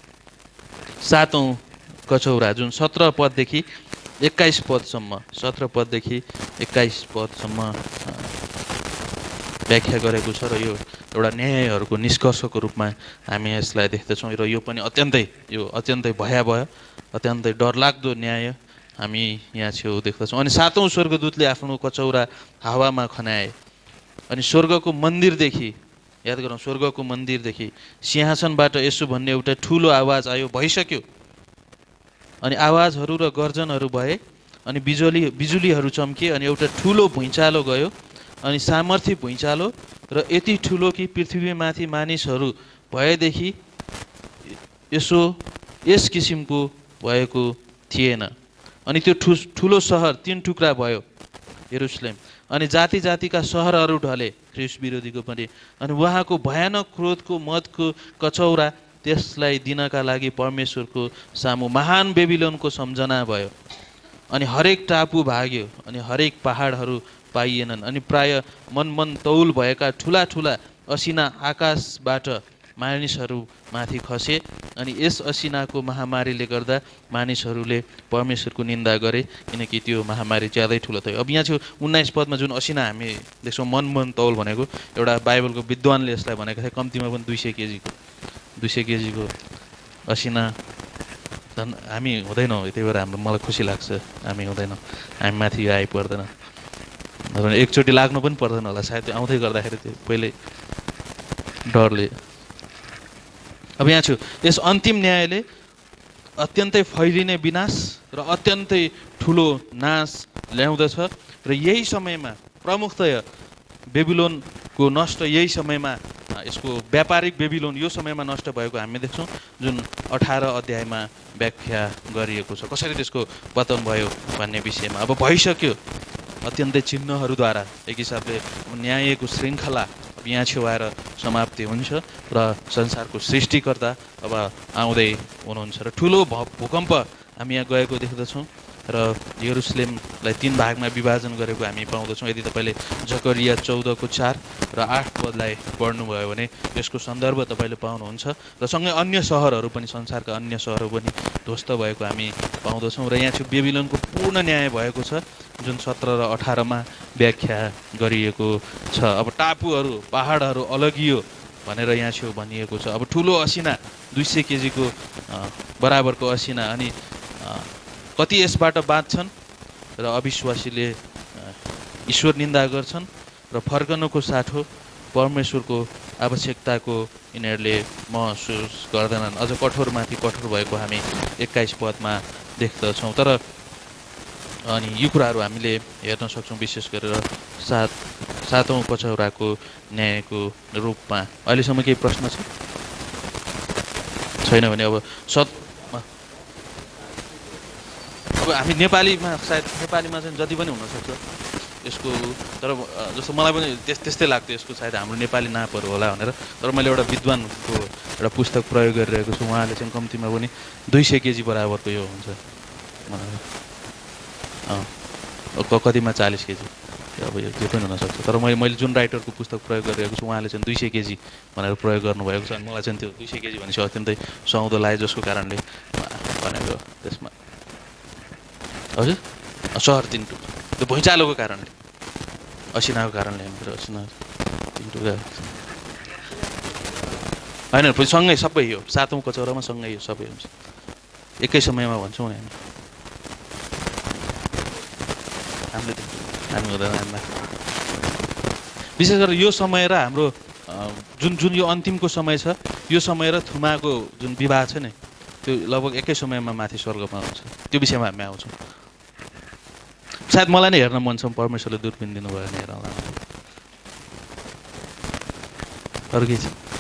सातौँ कचौरा जुन सत्र पददेखि एक्काइस पदसम्म सत्र पददेखि एक्काइस पदसम्म व्याख्या गरेको छ। र यो एउटा न्यायहरूको निष्कर्षको रूपमा हामी यसलाई देख्दछौँ। र यो पनि अत्यन्तै यो अत्यन्तै भयावह अत्यन्तै डरलाग्दो न्याय हामी यहाँ छेउ देख्दछौँ। अनि सातौँ स्वर्गदूतले आफ्नो कचौरा हावामा खनाए अनि स्वर्गको मन्दिरदेखि याद गरौँ स्वर्गको मन्दिरदेखि सिंहासनबाट यसो भन्ने एउटा ठुलो आवाज आयो, भइसक्यो अनि आवाजहरू र गर्जनहरू भए अनि बिजुली बिजुलीहरू चम्के अनि एउटा ठुलो भुइँचालो गयो अनि सामर्थ्य भुइँचालो र यति ठुलो कि पृथ्वीमाथि मानिसहरू भएदेखि यसो यस किसिमको भएको थिएन। अनि त्यो ठु ठुलो सहर तीन टुक्रा भयो यरुसलेम अनि जाति जातिका सहरहरू ढले ख्रिस्ट विरोधीको पनि अनि उहाँको भयानक क्रोधको मदको कचौरा त्यसलाई दिनका लागि परमेश्वरको सामु महान बेबिलोनको सम्झना भयो अनि हरेक टापु भाग्यो अनि हरेक पहाडहरू पाइएनन् अनि प्राय मन मन तौल भएका ठुला ठुला असिना आकाशबाट मानिसहरू माथि खसे अनि यस असिनाको महामारीले गर्दा मानिसहरूले परमेश्वरको निन्दा गरे किनकि त्यो महामारी ज्यादै ठुलो थियो। अब यहाँ चाहिँ उन्नाइस पदमा जुन असिना हामी देख्छौँ मन मन तौल भनेको एउटा बाइबलको विद्वानले यसलाई भनेको थियो कम्तीमा पनि दुई सय केजीको दुई सय केजीको असिना झन् हामी हुँदैनौँ त्यही भएर हाम्रो मलाई खुसी लाग्छ हामी हुँदैनौँ हामी माथि यो आइपर्दैन एकचोटि लाग्नु पनि पर्दैन होला सायद त्यो आउँदै गर्दाखेरि त्यो पहिले डरले। अब यहाँ छु यस अन्तिम न्यायले अत्यन्तै फैलिने विनाश र अत्यन्तै ठुलो नाश ल्याउँदछ र यही समयमा प्रमुखतया बेबिलोनको नष्ट यही समयमा यसको व्यापारिक बेबिलोन यो समयमा नष्ट भएको हामी देख्छौँ जुन अठार अध्यायमा व्याख्या गरिएको छ कसरी त्यसको पतन भयो भन्ने विषयमा। अब भइसक्यो अत्यन्तै चिन्हहरूद्वारा एक हिसाबले न्यायको श्रृङ्खला यहाँ छेउ आएर समाप्ति हुन्छ र संसारको सृष्टिकर्ता अब आउँदै हुनुहुन्छ र ठुलो भूकम्प हामी यहाँ गएको देख्दछौँ र यरुसलेमलाई तीन भागमा विभाजन गरेको हामी पाउँदछौँ। यदि तपाईँले जकरिया चौधको चार र आठ पदलाई पढ्नुभयो भने त्यसको सन्दर्भ तपाईँले पाउनुहुन्छ र सँगै अन्य सहरहरू पनि संसारका अन्य सहरहरू पनि ध्वस्त भएको हामी पाउँदछौँ र यहाँ चाहिँ बेबिलोनको पूर्ण न्याय भएको छ जुन सत्र र अठारमा व्याख्या गरिएको छ। अब टापुहरू पहाडहरू अलगियो भनेर यहाँ छेउ भनिएको छ। अब ठुलो असिना दुई सय केजीको बराबरको असिना अनि कति यसबाट बाँच्छन् र अविश्वासीले ईश्वर निन्दा गर्छन् र फर्कनुको साथो परमेश्वरको आवश्यकताको यिनीहरूले महसुस गर्दैनन्। अझ कठोरमाथि कठोर भएको हामी एक्काइस पदमा देख्दछौँ। तर अनि यो कुराहरू हामीले हेर्न सक्छौँ विशेष गरेर सात सातौँ कचौराको न्यायको रूपमा। अहिलेसम्म केही प्रश्न छ छैन भने अब सत अब हामी नेपालीमा सायद नेपालीमा चाहिँ जति पनि हुनसक्छ यसको तर जस्तो मलाई पनि त्यस त्यस्तै लाग्थ्यो यसको सायद हाम्रो नेपाली नापहरू होला भनेर। तर मैले एउटा विद्वानको एउटा पुस्तक प्रयोग गरिरहेको छु उहाँले चाहिँ कम्तीमा पनि दुई सय केजी बराबरको यो हुन्छ अँ कतिमा चालिस केजी अब यो त्यो पनि हुनसक्छ। तर मैले मैले जुन राइटरको पुस्तक प्रयोग गरिरहेको छु उहाँले चाहिँ दुई सय केजी भनेर प्रयोग गर्नुभएको छ अनि मलाई चाहिँ त्यो दुई सय केजी भनेपछि अत्यन्तै सुहाउँदो लाग्यो जसको कारणले भनेको त्यसमा हजुर सहर तिन टुक्रा त्यो भुइँचालोको कारणले असिनाको कारणले हाम्रो असिना तिन टुक्रा होइन पछि सँगै सबै यो सातौँ कचौरामा सँगै यो सबै हुन्छ एकै समयमा भन्छौँ नि हामी हामीले हामी हुँदैन हामीमा विशेष गरेर यो समय र हाम्रो जुन जुन यो अन्तिमको समय छ यो समय र थुमाको जुन विवाह छ नि त्यो लगभग एकै समयमा माथि स्वर्गमा हुन्छ त्यो विषयमा हामी आउँछौँ। सायद मलाई नै हेर्न मन छ परमेश्वरले दूरबीन दिनुभयो भने हेर अरू के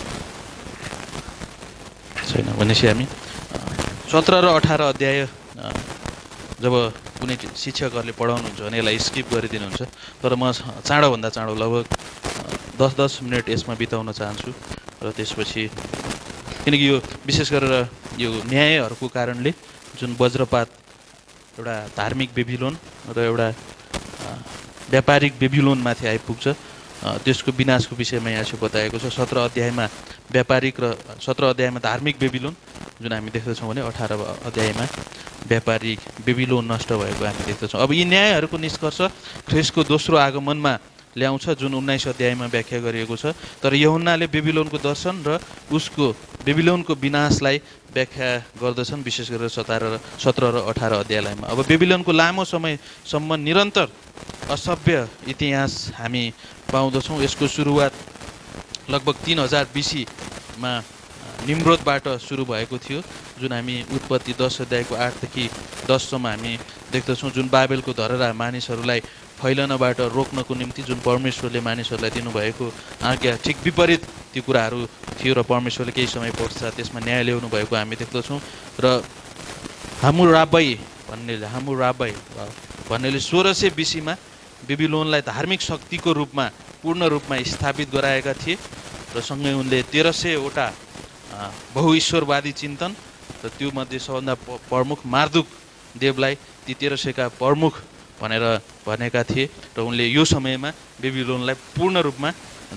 छैन भनेपछि हामी सत्र र अठार अध्याय जब कुनै शिक्षकहरूले पढाउनुहुन्छ भने यसलाई स्किप गरिदिनुहुन्छ। तर म चाँडोभन्दा चाँडो लगभग दस दस मिनट यसमा बिताउन चाहन्छु र त्यसपछि किनकि यो विशेष गरेर यो न्यायहरूको कारणले जुन वज्रपात एउटा धार्मिक बेबिलोन र एउटा व्यापारिक बेबिलोनमाथि आइपुग्छ त्यसको विनाशको विषयमा यहाँ चाहिँ बताएको छ। सत्र अध्यायमा व्यापारिक र सत्र अध्यायमा धार्मिक बेबिलोन जुन हामी देख्दछौँ भने अठार अध्यायमा व्यापारिक बेबिलोन नष्ट भएको हामी देख्दछौँ। अब यी न्यायहरूको निष्कर्ष ख्रिस्टको दोस्रो आगमनमा ल्याउँछ जुन उन्नाइस अध्यायमा व्याख्या गरिएको छ। तर यूहन्नाले बेबिलोनको दर्शन र उसको बेबिलोनको विनाशलाई व्याख्या गर्दछन् विशेष गरेर सतार र सत्र र अठार अध्यायमा। अब बेबिलोनको लामो समयसम्म निरन्तर असभ्य इतिहास हामी पाउँदछौँ। यसको सुरुवात लगभग तीन हजार बिसीमा निम्रोदबाट सुरु भएको थियो, जुन हामी उत्पत्ति दस अध्यायको आठदेखि दससम्म हामी देख्दछौँ, जुन बाबेलको धरहरा मानिसहरूलाई फैलनबाट रोक्नको निम्ति जुन परमेश्वरले मानिसहरूलाई दिनुभएको आज्ञा ठिक विपरीत ती कुराहरू थियो र परमेश्वरले केही समय पश्चात त्यसमा न्याय ल्याउनु भएको हामी देख्दछौँ। र हामु राबै भन्नेले हामु राबै भन्नेले सोह्र सय बिसीमा बेबिलोनलाई धार्मिक शक्तिको रूपमा पूर्ण रूपमा स्थापित गराएका थिए र सँगै उनले तेह्र सयवटा बहुईश्वरवादी चिन्तन र त्यो मध्ये सबभन्दा प्रमुख मार्दुक देवलाई ती तेह्र सयका प्रमुख भनेर भनेका थिए र उनले यो समयमा बेबिलोनलाई पूर्ण रूपमा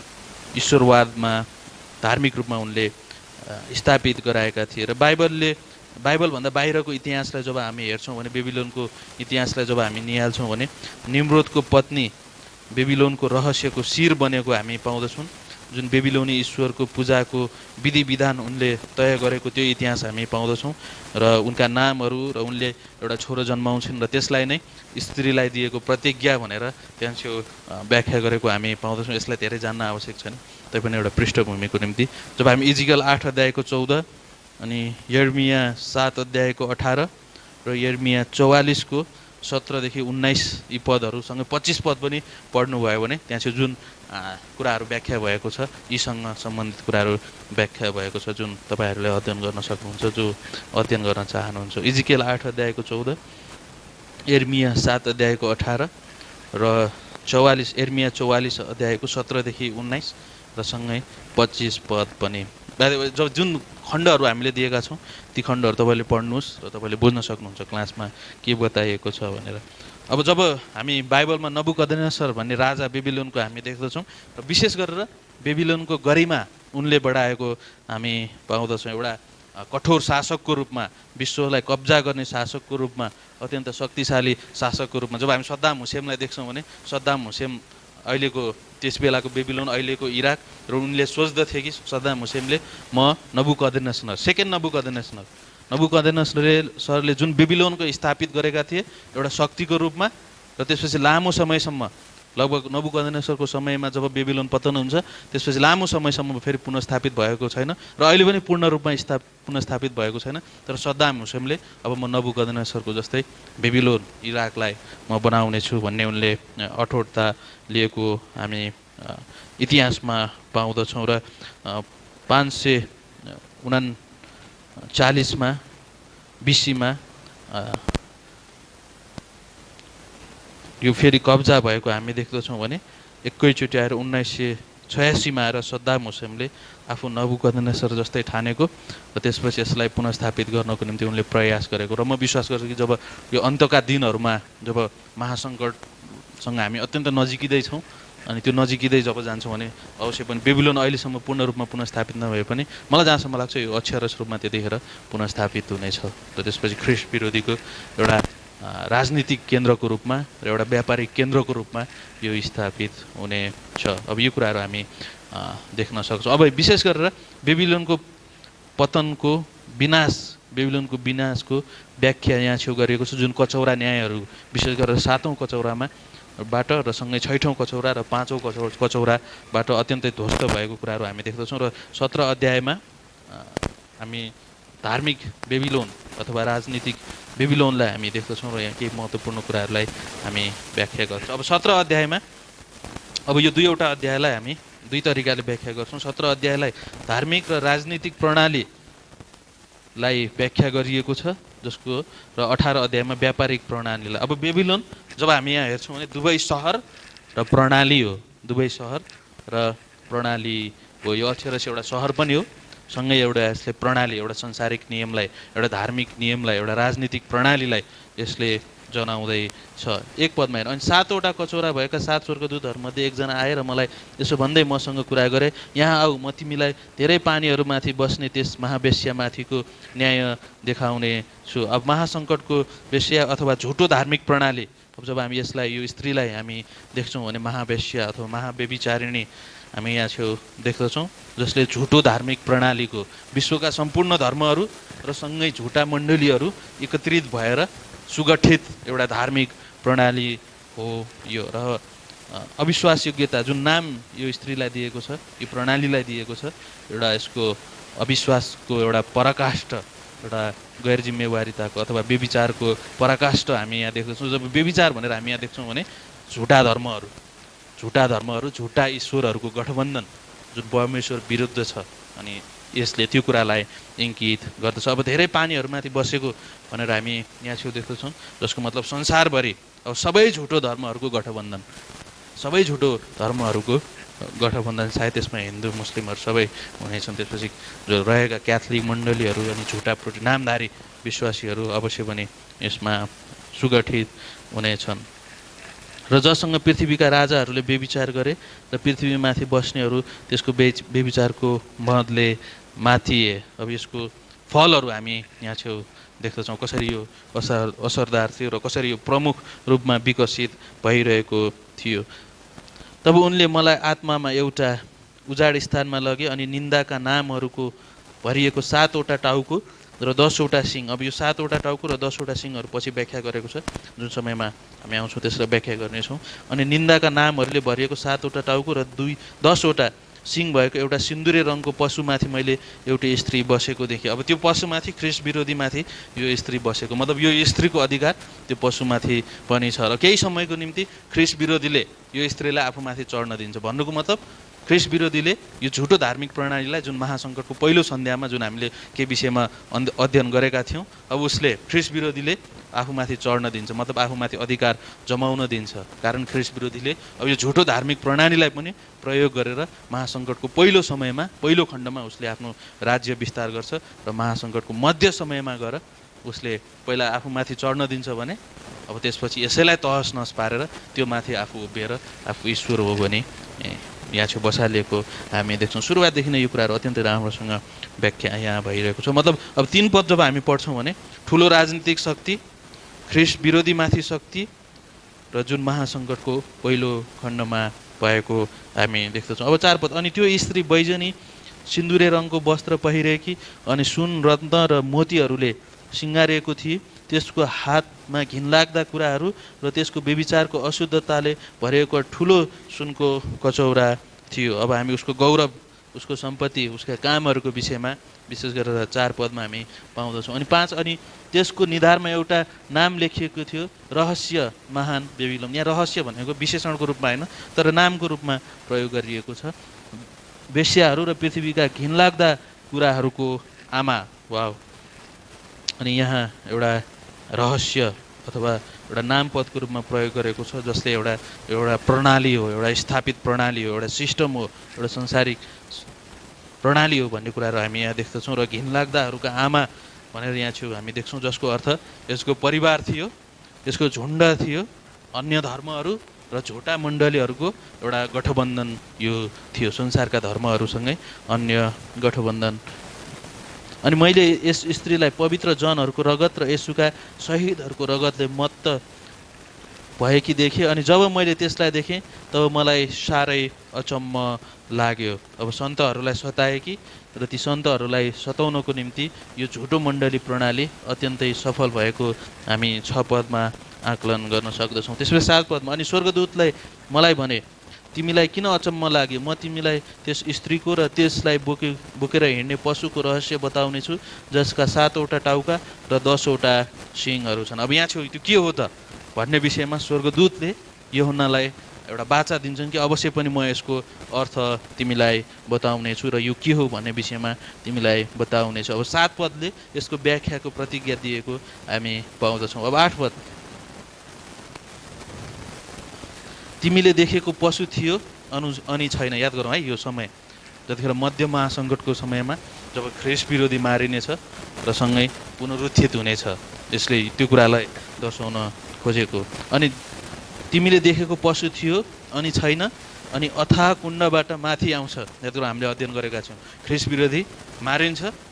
ईश्वरवादमा धार्मिक रूपमा उनले स्थापित गराएका थिए। र बाइबलले बाइबलभन्दा बाहिरको इतिहासलाई जब हामी हेर्छौँ भने, बेबिलोनको इतिहासलाई जब हामी निहाल्छौँ भने, निम्रोदको पत्नी बेबिलोनको रहस्यको शिर बनेको हामी पाउँदछौँ। जुन बेबिलोनी ईश्वरको पूजाको विधि विधान उनले तय गरेको त्यो इतिहास हामी पाउँदछौँ र उनका नामहरू र उनले एउटा छोरो जन्माउँछन् र त्यसलाई नै स्त्रीलाई दिएको प्रतिज्ञा भनेर त्यहाँ छेउ व्याख्या गरेको हामी पाउँदछौँ। यसलाई धेरै जान्न आवश्यक छैन, तैपनि एउटा पृष्ठभूमिको निम्ति। जब हामी इजिकल आठ अध्यायको चौध अनि यर्मिया सात अध्यायको अठार र यर्मिया चौवालिसको सत्रदेखि उन्नाइस यी पदहरूसँग पच्चिस पद पनि पढ्नुभयो भने त्यहाँ चाहिँ जुन कुराहरू व्याख्या भएको छ, यीसँग सम्बन्धित कुराहरू व्याख्या भएको छ, जुन तपाईँहरूले अध्ययन गर्न सक्नुहुन्छ, जो अध्ययन गर्न चाहनुहुन्छ। इजिकेल आठ अध्यायको चौध, यर्मिया सात अध्यायको अठार र चौवालिस यर्मिया चौवालिस अध्यायको सत्रदेखि उन्नाइस र सँगै पच्चिस पद पनि। जब जुन खण्डहरू हामीले दिएका छौँ ती खण्डहरू तपाईँले पढ्नुहोस् र तपाईँले बुझ्न सक्नुहुन्छ क्लासमा के बताइएको छ भनेर। अब जब हामी बाइबलमा नबुकदनेस्सर भन्ने राजा बेबिलोनको हामी देख्दछौँ र विशेष गरेर बेबिलोनको गरिमा उनले बढाएको हामी पाउँदछौँ। एउटा कठोर शासकको रूपमा, विश्वलाई कब्जा गर्ने शासकको रूपमा, अत्यन्त शक्तिशाली शासकको रूपमा जब हामी सद्दाम हुसेनलाई देख्छौँ भने, सद्दाम हुसेन अहिलेको त्यस बेलाको बेबिलोन, अहिलेको इराक, र उनले सोच्दथे कि सद्दाम हुसेनले म नबुकदनेस्सर सेकेन्ड नबुकदनेस्सर नबुकदनेस्सरले सरले जुन बेबिलोनको स्थापित गरेका थिए एउटा शक्तिको रूपमा, र त्यसपछि लामो समयसम्म लगभग नबुकदनेस्सरको समयमा जब बेबिलोन पतन हुन्छ त्यसपछि लामो समयसम्म फेरि पुनर्स्थापित भएको छैन र अहिले पनि पूर्ण रूपमा स्था पुनर्स्थापित भएको छैन। तर सद्दाम हुसेनले अब म नबुकदनेस्सरको जस्तै बेबिलोन इराकलाई म बनाउने छु भन्ने उनले अठोटता लिएको हामी इतिहासमा पाउँदछौँ। र पाँच सय उनाचालिसमा बिसीमा यो फेरि कब्जा भएको हामी देख्दछौँ भने एकैचोटि आएर उन्नाइस सय छयासीमा आएर सद्दाम हुसेनले आफू नबुकदनेस्सर जस्तै ठानेको र त्यसपछि यसलाई पुनर्स्थापित गर्नको निम्ति उनले प्रयास गरेको। र म विश्वास गर्छु कि जब यो अन्तका दिनहरूमा जब महासङ्कटसँग हामी अत्यन्त नजिकिँदैछौँ अनि त्यो नजिकिँदै जब जान्छौँ भने अवश्य पनि बेबिलोन अहिलेसम्म पूर्ण रूपमा पुनर्स्थापित नभए पनि मलाई जहाँसम्म लाग्छ यो अक्षरश रूपमा त्यतिखेर पुनर्स्थापित हुनेछ र त्यसपछि ख्रिस्ट विरोधीको एउटा राजनीतिक केन्द्रको रूपमा र एउटा व्यापारिक केन्द्रको रूपमा यो स्थापित हुनेछ। अब यो कुराहरू हामी देख्न सक्छौँ। अब विशेष गरेर बेबिलोनको पतनको विनाश, बेबिलोनको विनाशको व्याख्या यहाँ छेउ गरिएको छ, जुन कचौरा न्यायहरू विशेष गरेर सातौँ कचौरामा बाट र सँगै छैठौँ कचौरा र पाँचौँ कचौ कचौराबाट अत्यन्तै ध्वस्त भएको कुराहरू हामी देख्दछौँ। र सत्र अध्यायमा हामी धार्मिक बेबिलोन अथवा राजनीतिक बेबिलोनलाई हामी देख्दछौँ र यहाँ केही महत्त्वपूर्ण कुराहरूलाई हामी व्याख्या गर्छौँ। अब सत्र अध्यायमा अब यो दुईवटा अध्यायलाई हामी दुई तरिकाले व्याख्या गर्छौँ। सत्र अध्यायलाई धार्मिक र राजनीतिक प्रणालीलाई व्याख्या गरिएको छ, जसको र अठार अध्यायमा व्यापारिक प्रणालीलाई। अब बेबिलोन जब हामी यहाँ हेर्छौँ भने दुवै सहर र प्रणाली हो, दुवै सहर र प्रणाली हो। यो अक्षरश एउटा सहर पनि हो, सँगै एउटा यसले प्रणाली, एउटा संसारिक नियमलाई, एउटा धार्मिक नियमलाई, एउटा राजनीतिक प्रणालीलाई यसले जनाउँदैछ। एक पदमा हेर, अनि सातवटा कचौरा भएका सात स्वर्गदूतहरूमध्ये एकजना आएर मलाई यसो भन्दै मसँग कुरा गरे, यहाँ आऊ, म तिमीलाई धेरै पानीहरूमाथि बस्ने त्यस महावेश्यामाथिको न्याय देखाउने छु। अब महासङ्कटको वेश्या अथवा झुटो धार्मिक प्रणाली, अब जब हामी यसलाई यो स्त्रीलाई हामी देख्छौँ भने महावेश्या अथवा महाव्यभिचारिणी हामी यहाँ छेउ देख्दछौँ, जसले झुटो धार्मिक प्रणालीको विश्वका सम्पूर्ण धर्महरू र सँगै झुटा मण्डलीहरू एकत्रित भएर सुगठित एउटा धार्मिक प्रणाली हो यो। र अविश्वास योग्यता जुन नाम यो स्त्रीलाई दिएको छ, यो प्रणालीलाई दिएको छ, एउटा यसको अविश्वासको एउटा पराकाष्ठ, एउटा गैर जिम्मेवारिताको अथवा व्यभिचारको पराकाष्ठ हामी यहाँ देख्दछौँ। जब व्यभिचार भनेर हामी यहाँ देख्छौँ भने झुटा धर्महरू, झुटा धर्महरू, झुटा ईश्वरहरूको गठबन्धन जुन परमेश्वर विरुद्ध छ, अनि यसले त्यो कुरालाई इङ्गित गर्दछ। अब धेरै पानीहरूमाथि बसेको भनेर हामी यहाँ छेउ देख्दछौँ, जसको मतलब संसारभरि अब सबै झुटो धर्महरूको गठबन्धन, सबै झुटो धर्महरूको गठबन्धन, सायद त्यसमा हिन्दू मुस्लिमहरू सबै हुनेछन्। त्यसपछि जो रहेका क्याथोलिक मण्डलीहरू अनि झुटा प्रोटी नामधारी विश्वासीहरू अवश्य पनि यसमा सुगठित हुनेछन्। र जसँग पृथ्वीका राजाहरूले व्यभिचार गरे र पृथ्वीमाथि बस्नेहरू त्यसको बेच व्यभिचारको मदले माथिए। अब यसको फलहरू हामी यहाँ छेउ देख्दछौँ, कसरी यो असर असरदार थियो र कसरी यो प्रमुख रूपमा विकसित भइरहेको थियो। तब उनले मलाई आत्मामा एउटा उजाड स्थानमा लगे अनि निन्दाका नामहरूको भरिएको सातवटा टाउको र दसवटा सिङ। अब यो सातवटा टाउको र दसवटा सिङहरू पछि व्याख्या गरेको छ, जुन समयमा हामी आउँछौँ त्यसलाई व्याख्या गर्नेछौँ। अनि निन्दाका नामहरूले भरिएको सातवटा टाउको र दुई दसवटा सिङ भएको एउटा सिन्दुरे रङको पशुमाथि मैले एउटी स्त्री बसेको देखेँ। अब त्यो पशुमाथि ख्रिस्ट विरोधीमाथि यो स्त्री बसेको, मतलब यो स्त्रीको अधिकार त्यो पशुमाथि पनि छ। र केही समयको निम्ति ख्रिस्ट विरोधीले यो स्त्रीलाई आफूमाथि चढ्न दिन्छ। भन्नुको मतलब ख्रिस्ट विरोधीले यो झुटो धार्मिक प्रणालीलाई, जुन महासङ्कटको पहिलो सन्ध्यामा जुन हामीले के विषयमा अध्ययन गरेका थियौँ, अब उसले ख्रिस्ट विरोधीले आफूमाथि चढ्न दिन्छ, मतलब आफूमाथि अधिकार जमाउन दिन्छ। कारण ख्रिस्ट विरोधीले अब यो झुटो धार्मिक प्रणालीलाई पनि प्रयोग गरेर महासङ्कटको पहिलो समयमा, पहिलो खण्डमा उसले आफ्नो राज्य विस्तार गर्छ र महासङ्कटको मध्य समयमा गएर उसले पहिला आफूमाथि चढ्न दिन्छ भने अब त्यसपछि यसैलाई तहस नहस पारेर त्यो माथि आफू उभिएर आफू ईश्वर हो भने यहाँ छेउ बसालिएको हामी देख्छौँ। सुरुवातदेखि नै यो कुराहरू अत्यन्तै राम्रोसँग व्याख्या यहाँ भइरहेको छ। मतलब अब तीन पद जब हामी पढ्छौँ भने ठुलो राजनीतिक शक्ति, ख्रिस्ट विरोधीमाथि शक्ति र जुन महासङ्कटको पहिलो खण्डमा भएको हामी देख्दछौँ। अब चार पद, अनि त्यो स्त्री बैजनी सिन्दुरे रङको वस्त्र पहिरेकी अनि सुन रत्न र मोतीहरूले सिँगारिएको थिए। त्यसको हातमा घिनलाग्दा कुराहरू र त्यसको व्यभिचारको अशुद्धताले भरिएको ठुलो सुनको कचौरा थियो। अब हामी उसको गौरव, उसको सम्पत्ति, उसका कामहरूको विषयमा विशेष गरेर चार पदमा हामी पाउँदछौँ। अनि पाँच, अनि त्यसको निधारमा एउटा नाम लेखिएको थियो, रहस्य महान बेबिलोन। यहाँ रहस्य भनेको विशेषणको रूपमा होइन तर नामको रूपमा प्रयोग गरिएको छ। वेश्याहरू र पृथ्वीका घिनलाग्दा कुराहरूको आमा। वाव। अनि यहाँ एउटा रहस्य अथवा एउटा नाम पदको रूपमा प्रयोग गरेको छ, जसले एउटा एउटा प्रणाली हो, एउटा स्थापित प्रणाली हो, एउटा सिस्टम हो, एउटा संसारिक प्रणाली हो भन्ने कुराहरू हामी यहाँ देख्दछौँ। र घिनलाग्दाहरूका आमा भनेर यहाँ छौँ हामी देख्छौँ, जसको अर्थ यसको परिवार थियो, यसको झुन्ड थियो, अन्य धर्महरू र झुटा मण्डलीहरूको एउटा गठबन्धन यो थियो, संसारका धर्महरूसँगै अन्य गठबन्धन। अनि मैले यस स्त्रीलाई पवित्र जनहरूको रगत र यसुका शहीदहरूको रगतले मत्त भएकी देखेँ। अनि जब मैले त्यसलाई देखेँ तब मलाई साह्रै अचम्म लाग्यो। अब सन्तहरूलाई सताएकी र ती सन्तहरूलाई सताउनको निम्ति यो झुटो मण्डली प्रणाली अत्यन्तै सफल भएको हामी छ पदमा आकलन गर्न सक्दछौँ। त्यसपछि सात पदमा, अनि स्वर्गदूतलाई मलाई भने, तिमीलाई किन अचम्म लाग्यो? म तिमीलाई त्यस स्त्रीको र त्यसलाई बोके बोकेर हिँड्ने पशुको रहस्य बताउनेछु, जसका सातवटा टाउका र दसवटा सिङहरू छन्। अब यहाँ छेउ त्यो के हो त भन्ने विषयमा स्वर्गदूतले यूहन्नालाई एउटा बाचा दिन्छन् कि अवश्य पनि म यसको अर्थ तिमीलाई बताउनेछु र यो के हो भन्ने विषयमा तिमीलाई बताउनेछु। अब सात पदले यसको व्याख्याको प्रतिज्ञा दिएको हामी पाउँदछौँ। अब आठ पद, तिमीले देखेको पशु थियो अनु अनि छैन। याद गरौँ है, यो समय जतिखेर मध्य महासङ्कटको समयमा जब ख्रिस्ट विरोधी मारिनेछ र सँगै पुनरुत्थित हुनेछ, यसले त्यो कुरालाई दर्शाउन खोजेको। अनि तिमीले देखेको पशु थियो अनि छैन, अनि अथाह कुण्डबाट माथि आउँछ। याद गरौँ, हामीले अध्ययन गरेका छौँ ख्रिस्ट विरोधी मारिन्छ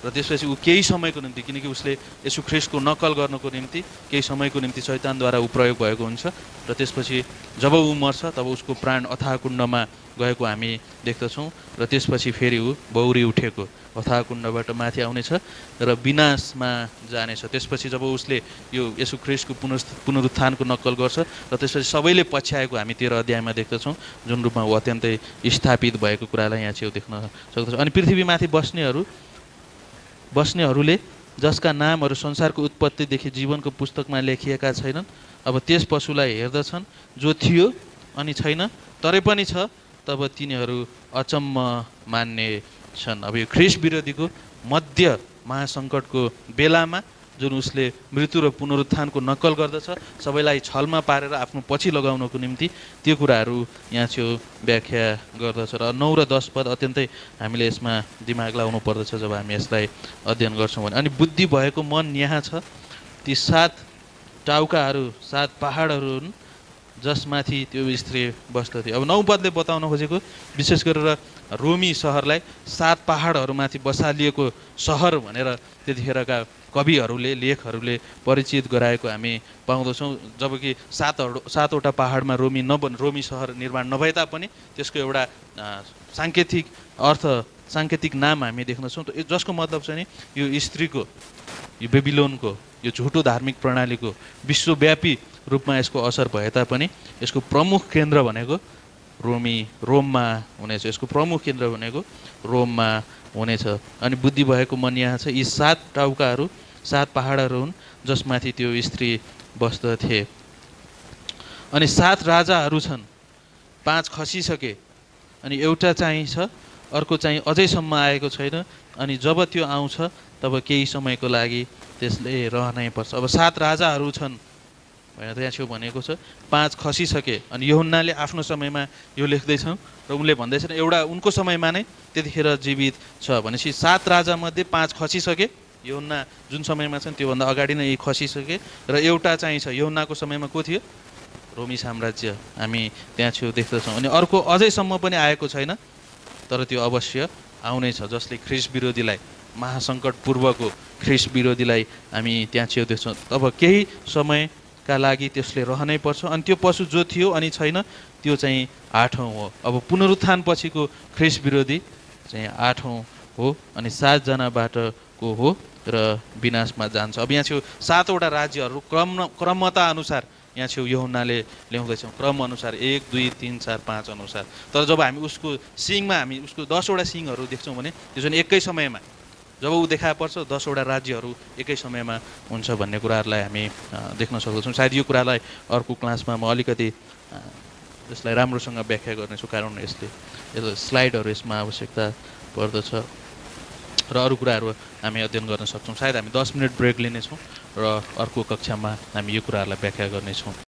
र त्यसपछि ऊ केही समयको निम्ति, किनकि उसले येशू ख्रीष्टको नक्कल गर्नको निम्ति केही समयको निम्ति शैतानद्वारा ऊ प्रयोग भएको हुन्छ र त्यसपछि जब ऊ मर्छ तब उसको प्राण अथाह कुण्डमा गएको हामी देख्दछौँ र त्यसपछि फेरि ऊ बौरी उठेको अथाह कुण्डबाट माथि आउनेछ र विनाशमा जानेछ। त्यसपछि जब उसले यो येशू ख्रीष्टको पुनः पुनरुत्थानको नक्कल गर्छ र त्यसपछि सबैले पछ्याएको हामी तेह्र अध्यायमा देख्दछौँ, जुन रूपमा ऊ अत्यन्तै स्थापित भएको कुरालाई यहाँ छेउ देख्न सक्दछौँ। अनि पृथ्वीमाथि बस्नेहरू बस्नेहरूले जसका नामहरू संसारको उत्पत्तिदेखि जीवनको पुस्तकमा लेखिएका छैनन्, अब त्यस पशुलाई हेर्दछन् जो थियो अनि छैन तरै पनि छ, तब तिनीहरू अचम्म मान्ने छन्। अब यो ख्रीष्ट विरोधीको मध्य महासङ्कटको बेलामा जुन उसले मृत्यु र पुनरुत्थानको नक्कल गर्दछ, सबैलाई छलमा पारेर आफ्नो पछि लगाउनको निम्ति, त्यो कुराहरू यहाँ छेउ व्याख्या गर्दछ। र नौ र दस पद अत्यन्तै हामीले यसमा दिमाग लाउनु पर्दछ जब हामी यसलाई अध्ययन गर्छौँ भने। अनि बुद्धि भएको मन यहाँ छ, ती सात टाउकाहरू सात पहाडहरू हुन् जसमाथि त्यो स्त्री बस्दथे। अब नौ पदले बताउन खोजेको विशेष गरेर रोमी सहरलाई सात पहाडहरूमाथि बसालिएको सहर भनेर त्यतिखेरका कविहरूले लेखहरूले परिचित गराएको हामी पाउँदछौँ। जबकि सातहरू सातवटा पहाडमा रोमी नबन रोमी सहर निर्माण नभए तापनि त्यसको एउटा साङ्केतिक अर्थ साङ्केतिक नाम हामी देख्दछौँ, जसको मतलब चाहिँ नि यो स्त्रीको, यो बेबिलोनको, यो झुटो धार्मिक प्रणालीको विश्वव्यापी रूपमा यसको असर भए तापनि यसको प्रमुख केन्द्र भनेको रोमी रोममा हुनेछ। यसको प्रमुख केन्द्र भनेको रोममा हुनेछ। अनि बुद्धि भएको मन यहाँ छ, यी सात टाउकाहरू सात पहाडहरू हुन् जसमाथि त्यो स्त्री बस्दथे। अनि सात राजाहरू छन्, पाँच खसिसके अनि एउटा चाहिँ छ, अर्को चाहिँ अझैसम्म आएको छैन, अनि जब त्यो आउँछ तब केही समयको लागि त्यसले रहनै पर्छ। अब सात राजाहरू छन् भनेर त्यहाँ छेउ भनेको छ, पाँच खसिसके। अनि यूहन्नाले आफ्नो समयमा यो लेख्दैछन् र उनले भन्दैछन् एउटा उनको समयमा नै त्यतिखेर जीवित छ भनेपछि सात राजामध्ये पाँच खसिसके, यूहन्ना जुन समयमा छन् त्योभन्दा अगाडि नै यी खसिसके, र एउटा चाहिँ छ, यूहन्नाको समयमा को थियो? रोमी साम्राज्य हामी त्यहाँ छेउ देख्दछौँ। अनि अर्को अझैसम्म पनि आएको छैन, तर त्यो अवश्य आउनेछ, जसले ख्रीष्ट विरोधीलाई, महासङ्कट पूर्वको ख्रीष्ट विरोधीलाई हामी त्यहाँ छेउ देख्छौँ। तब केही समयका लागि त्यसले रहनै पर्छ। अनि त्यो पशु जो थियो अनि छैन त्यो चाहिँ आठौँ हो। अब पुनरुत्थान पछिको ख्रीष्ट विरोधी चाहिँ आठौँ हो अनि सातजनाबाटको हो र विनाशमा जान्छ। अब यहाँ छेउ सातवटा राज्यहरू क्रम क्रमता अनुसार यहाँ छेउ यूहन्नाले ल्याउँदैछौँ, क्रम अनुसार एक दुई तिन चार पाँच अनुसार। तर जब हामी उसको सिङमा हामी उसको दसवटा सिङहरू देख्छौँ भने त्यो चाहिँ एकै समयमा जब ऊ देखा पर्छ दसवटा राज्यहरू एकै समयमा हुन्छ भन्ने कुराहरूलाई हामी देख्न सक्दछौँ। सायद यो कुरालाई अर्को क्लासमा म अलिकति यसलाई राम्रोसँग व्याख्या गर्नेछु, कारण यसले यो स्लाइडहरू यसमा आवश्यकता पर्दछ र अरू कुराहरू हामी अध्ययन गर्न सक्छौँ। सायद हामी दस मिनट ब्रेक लिनेछौँ र अर्को कक्षामा हामी यो कुराहरूलाई व्याख्या गर्नेछौँ।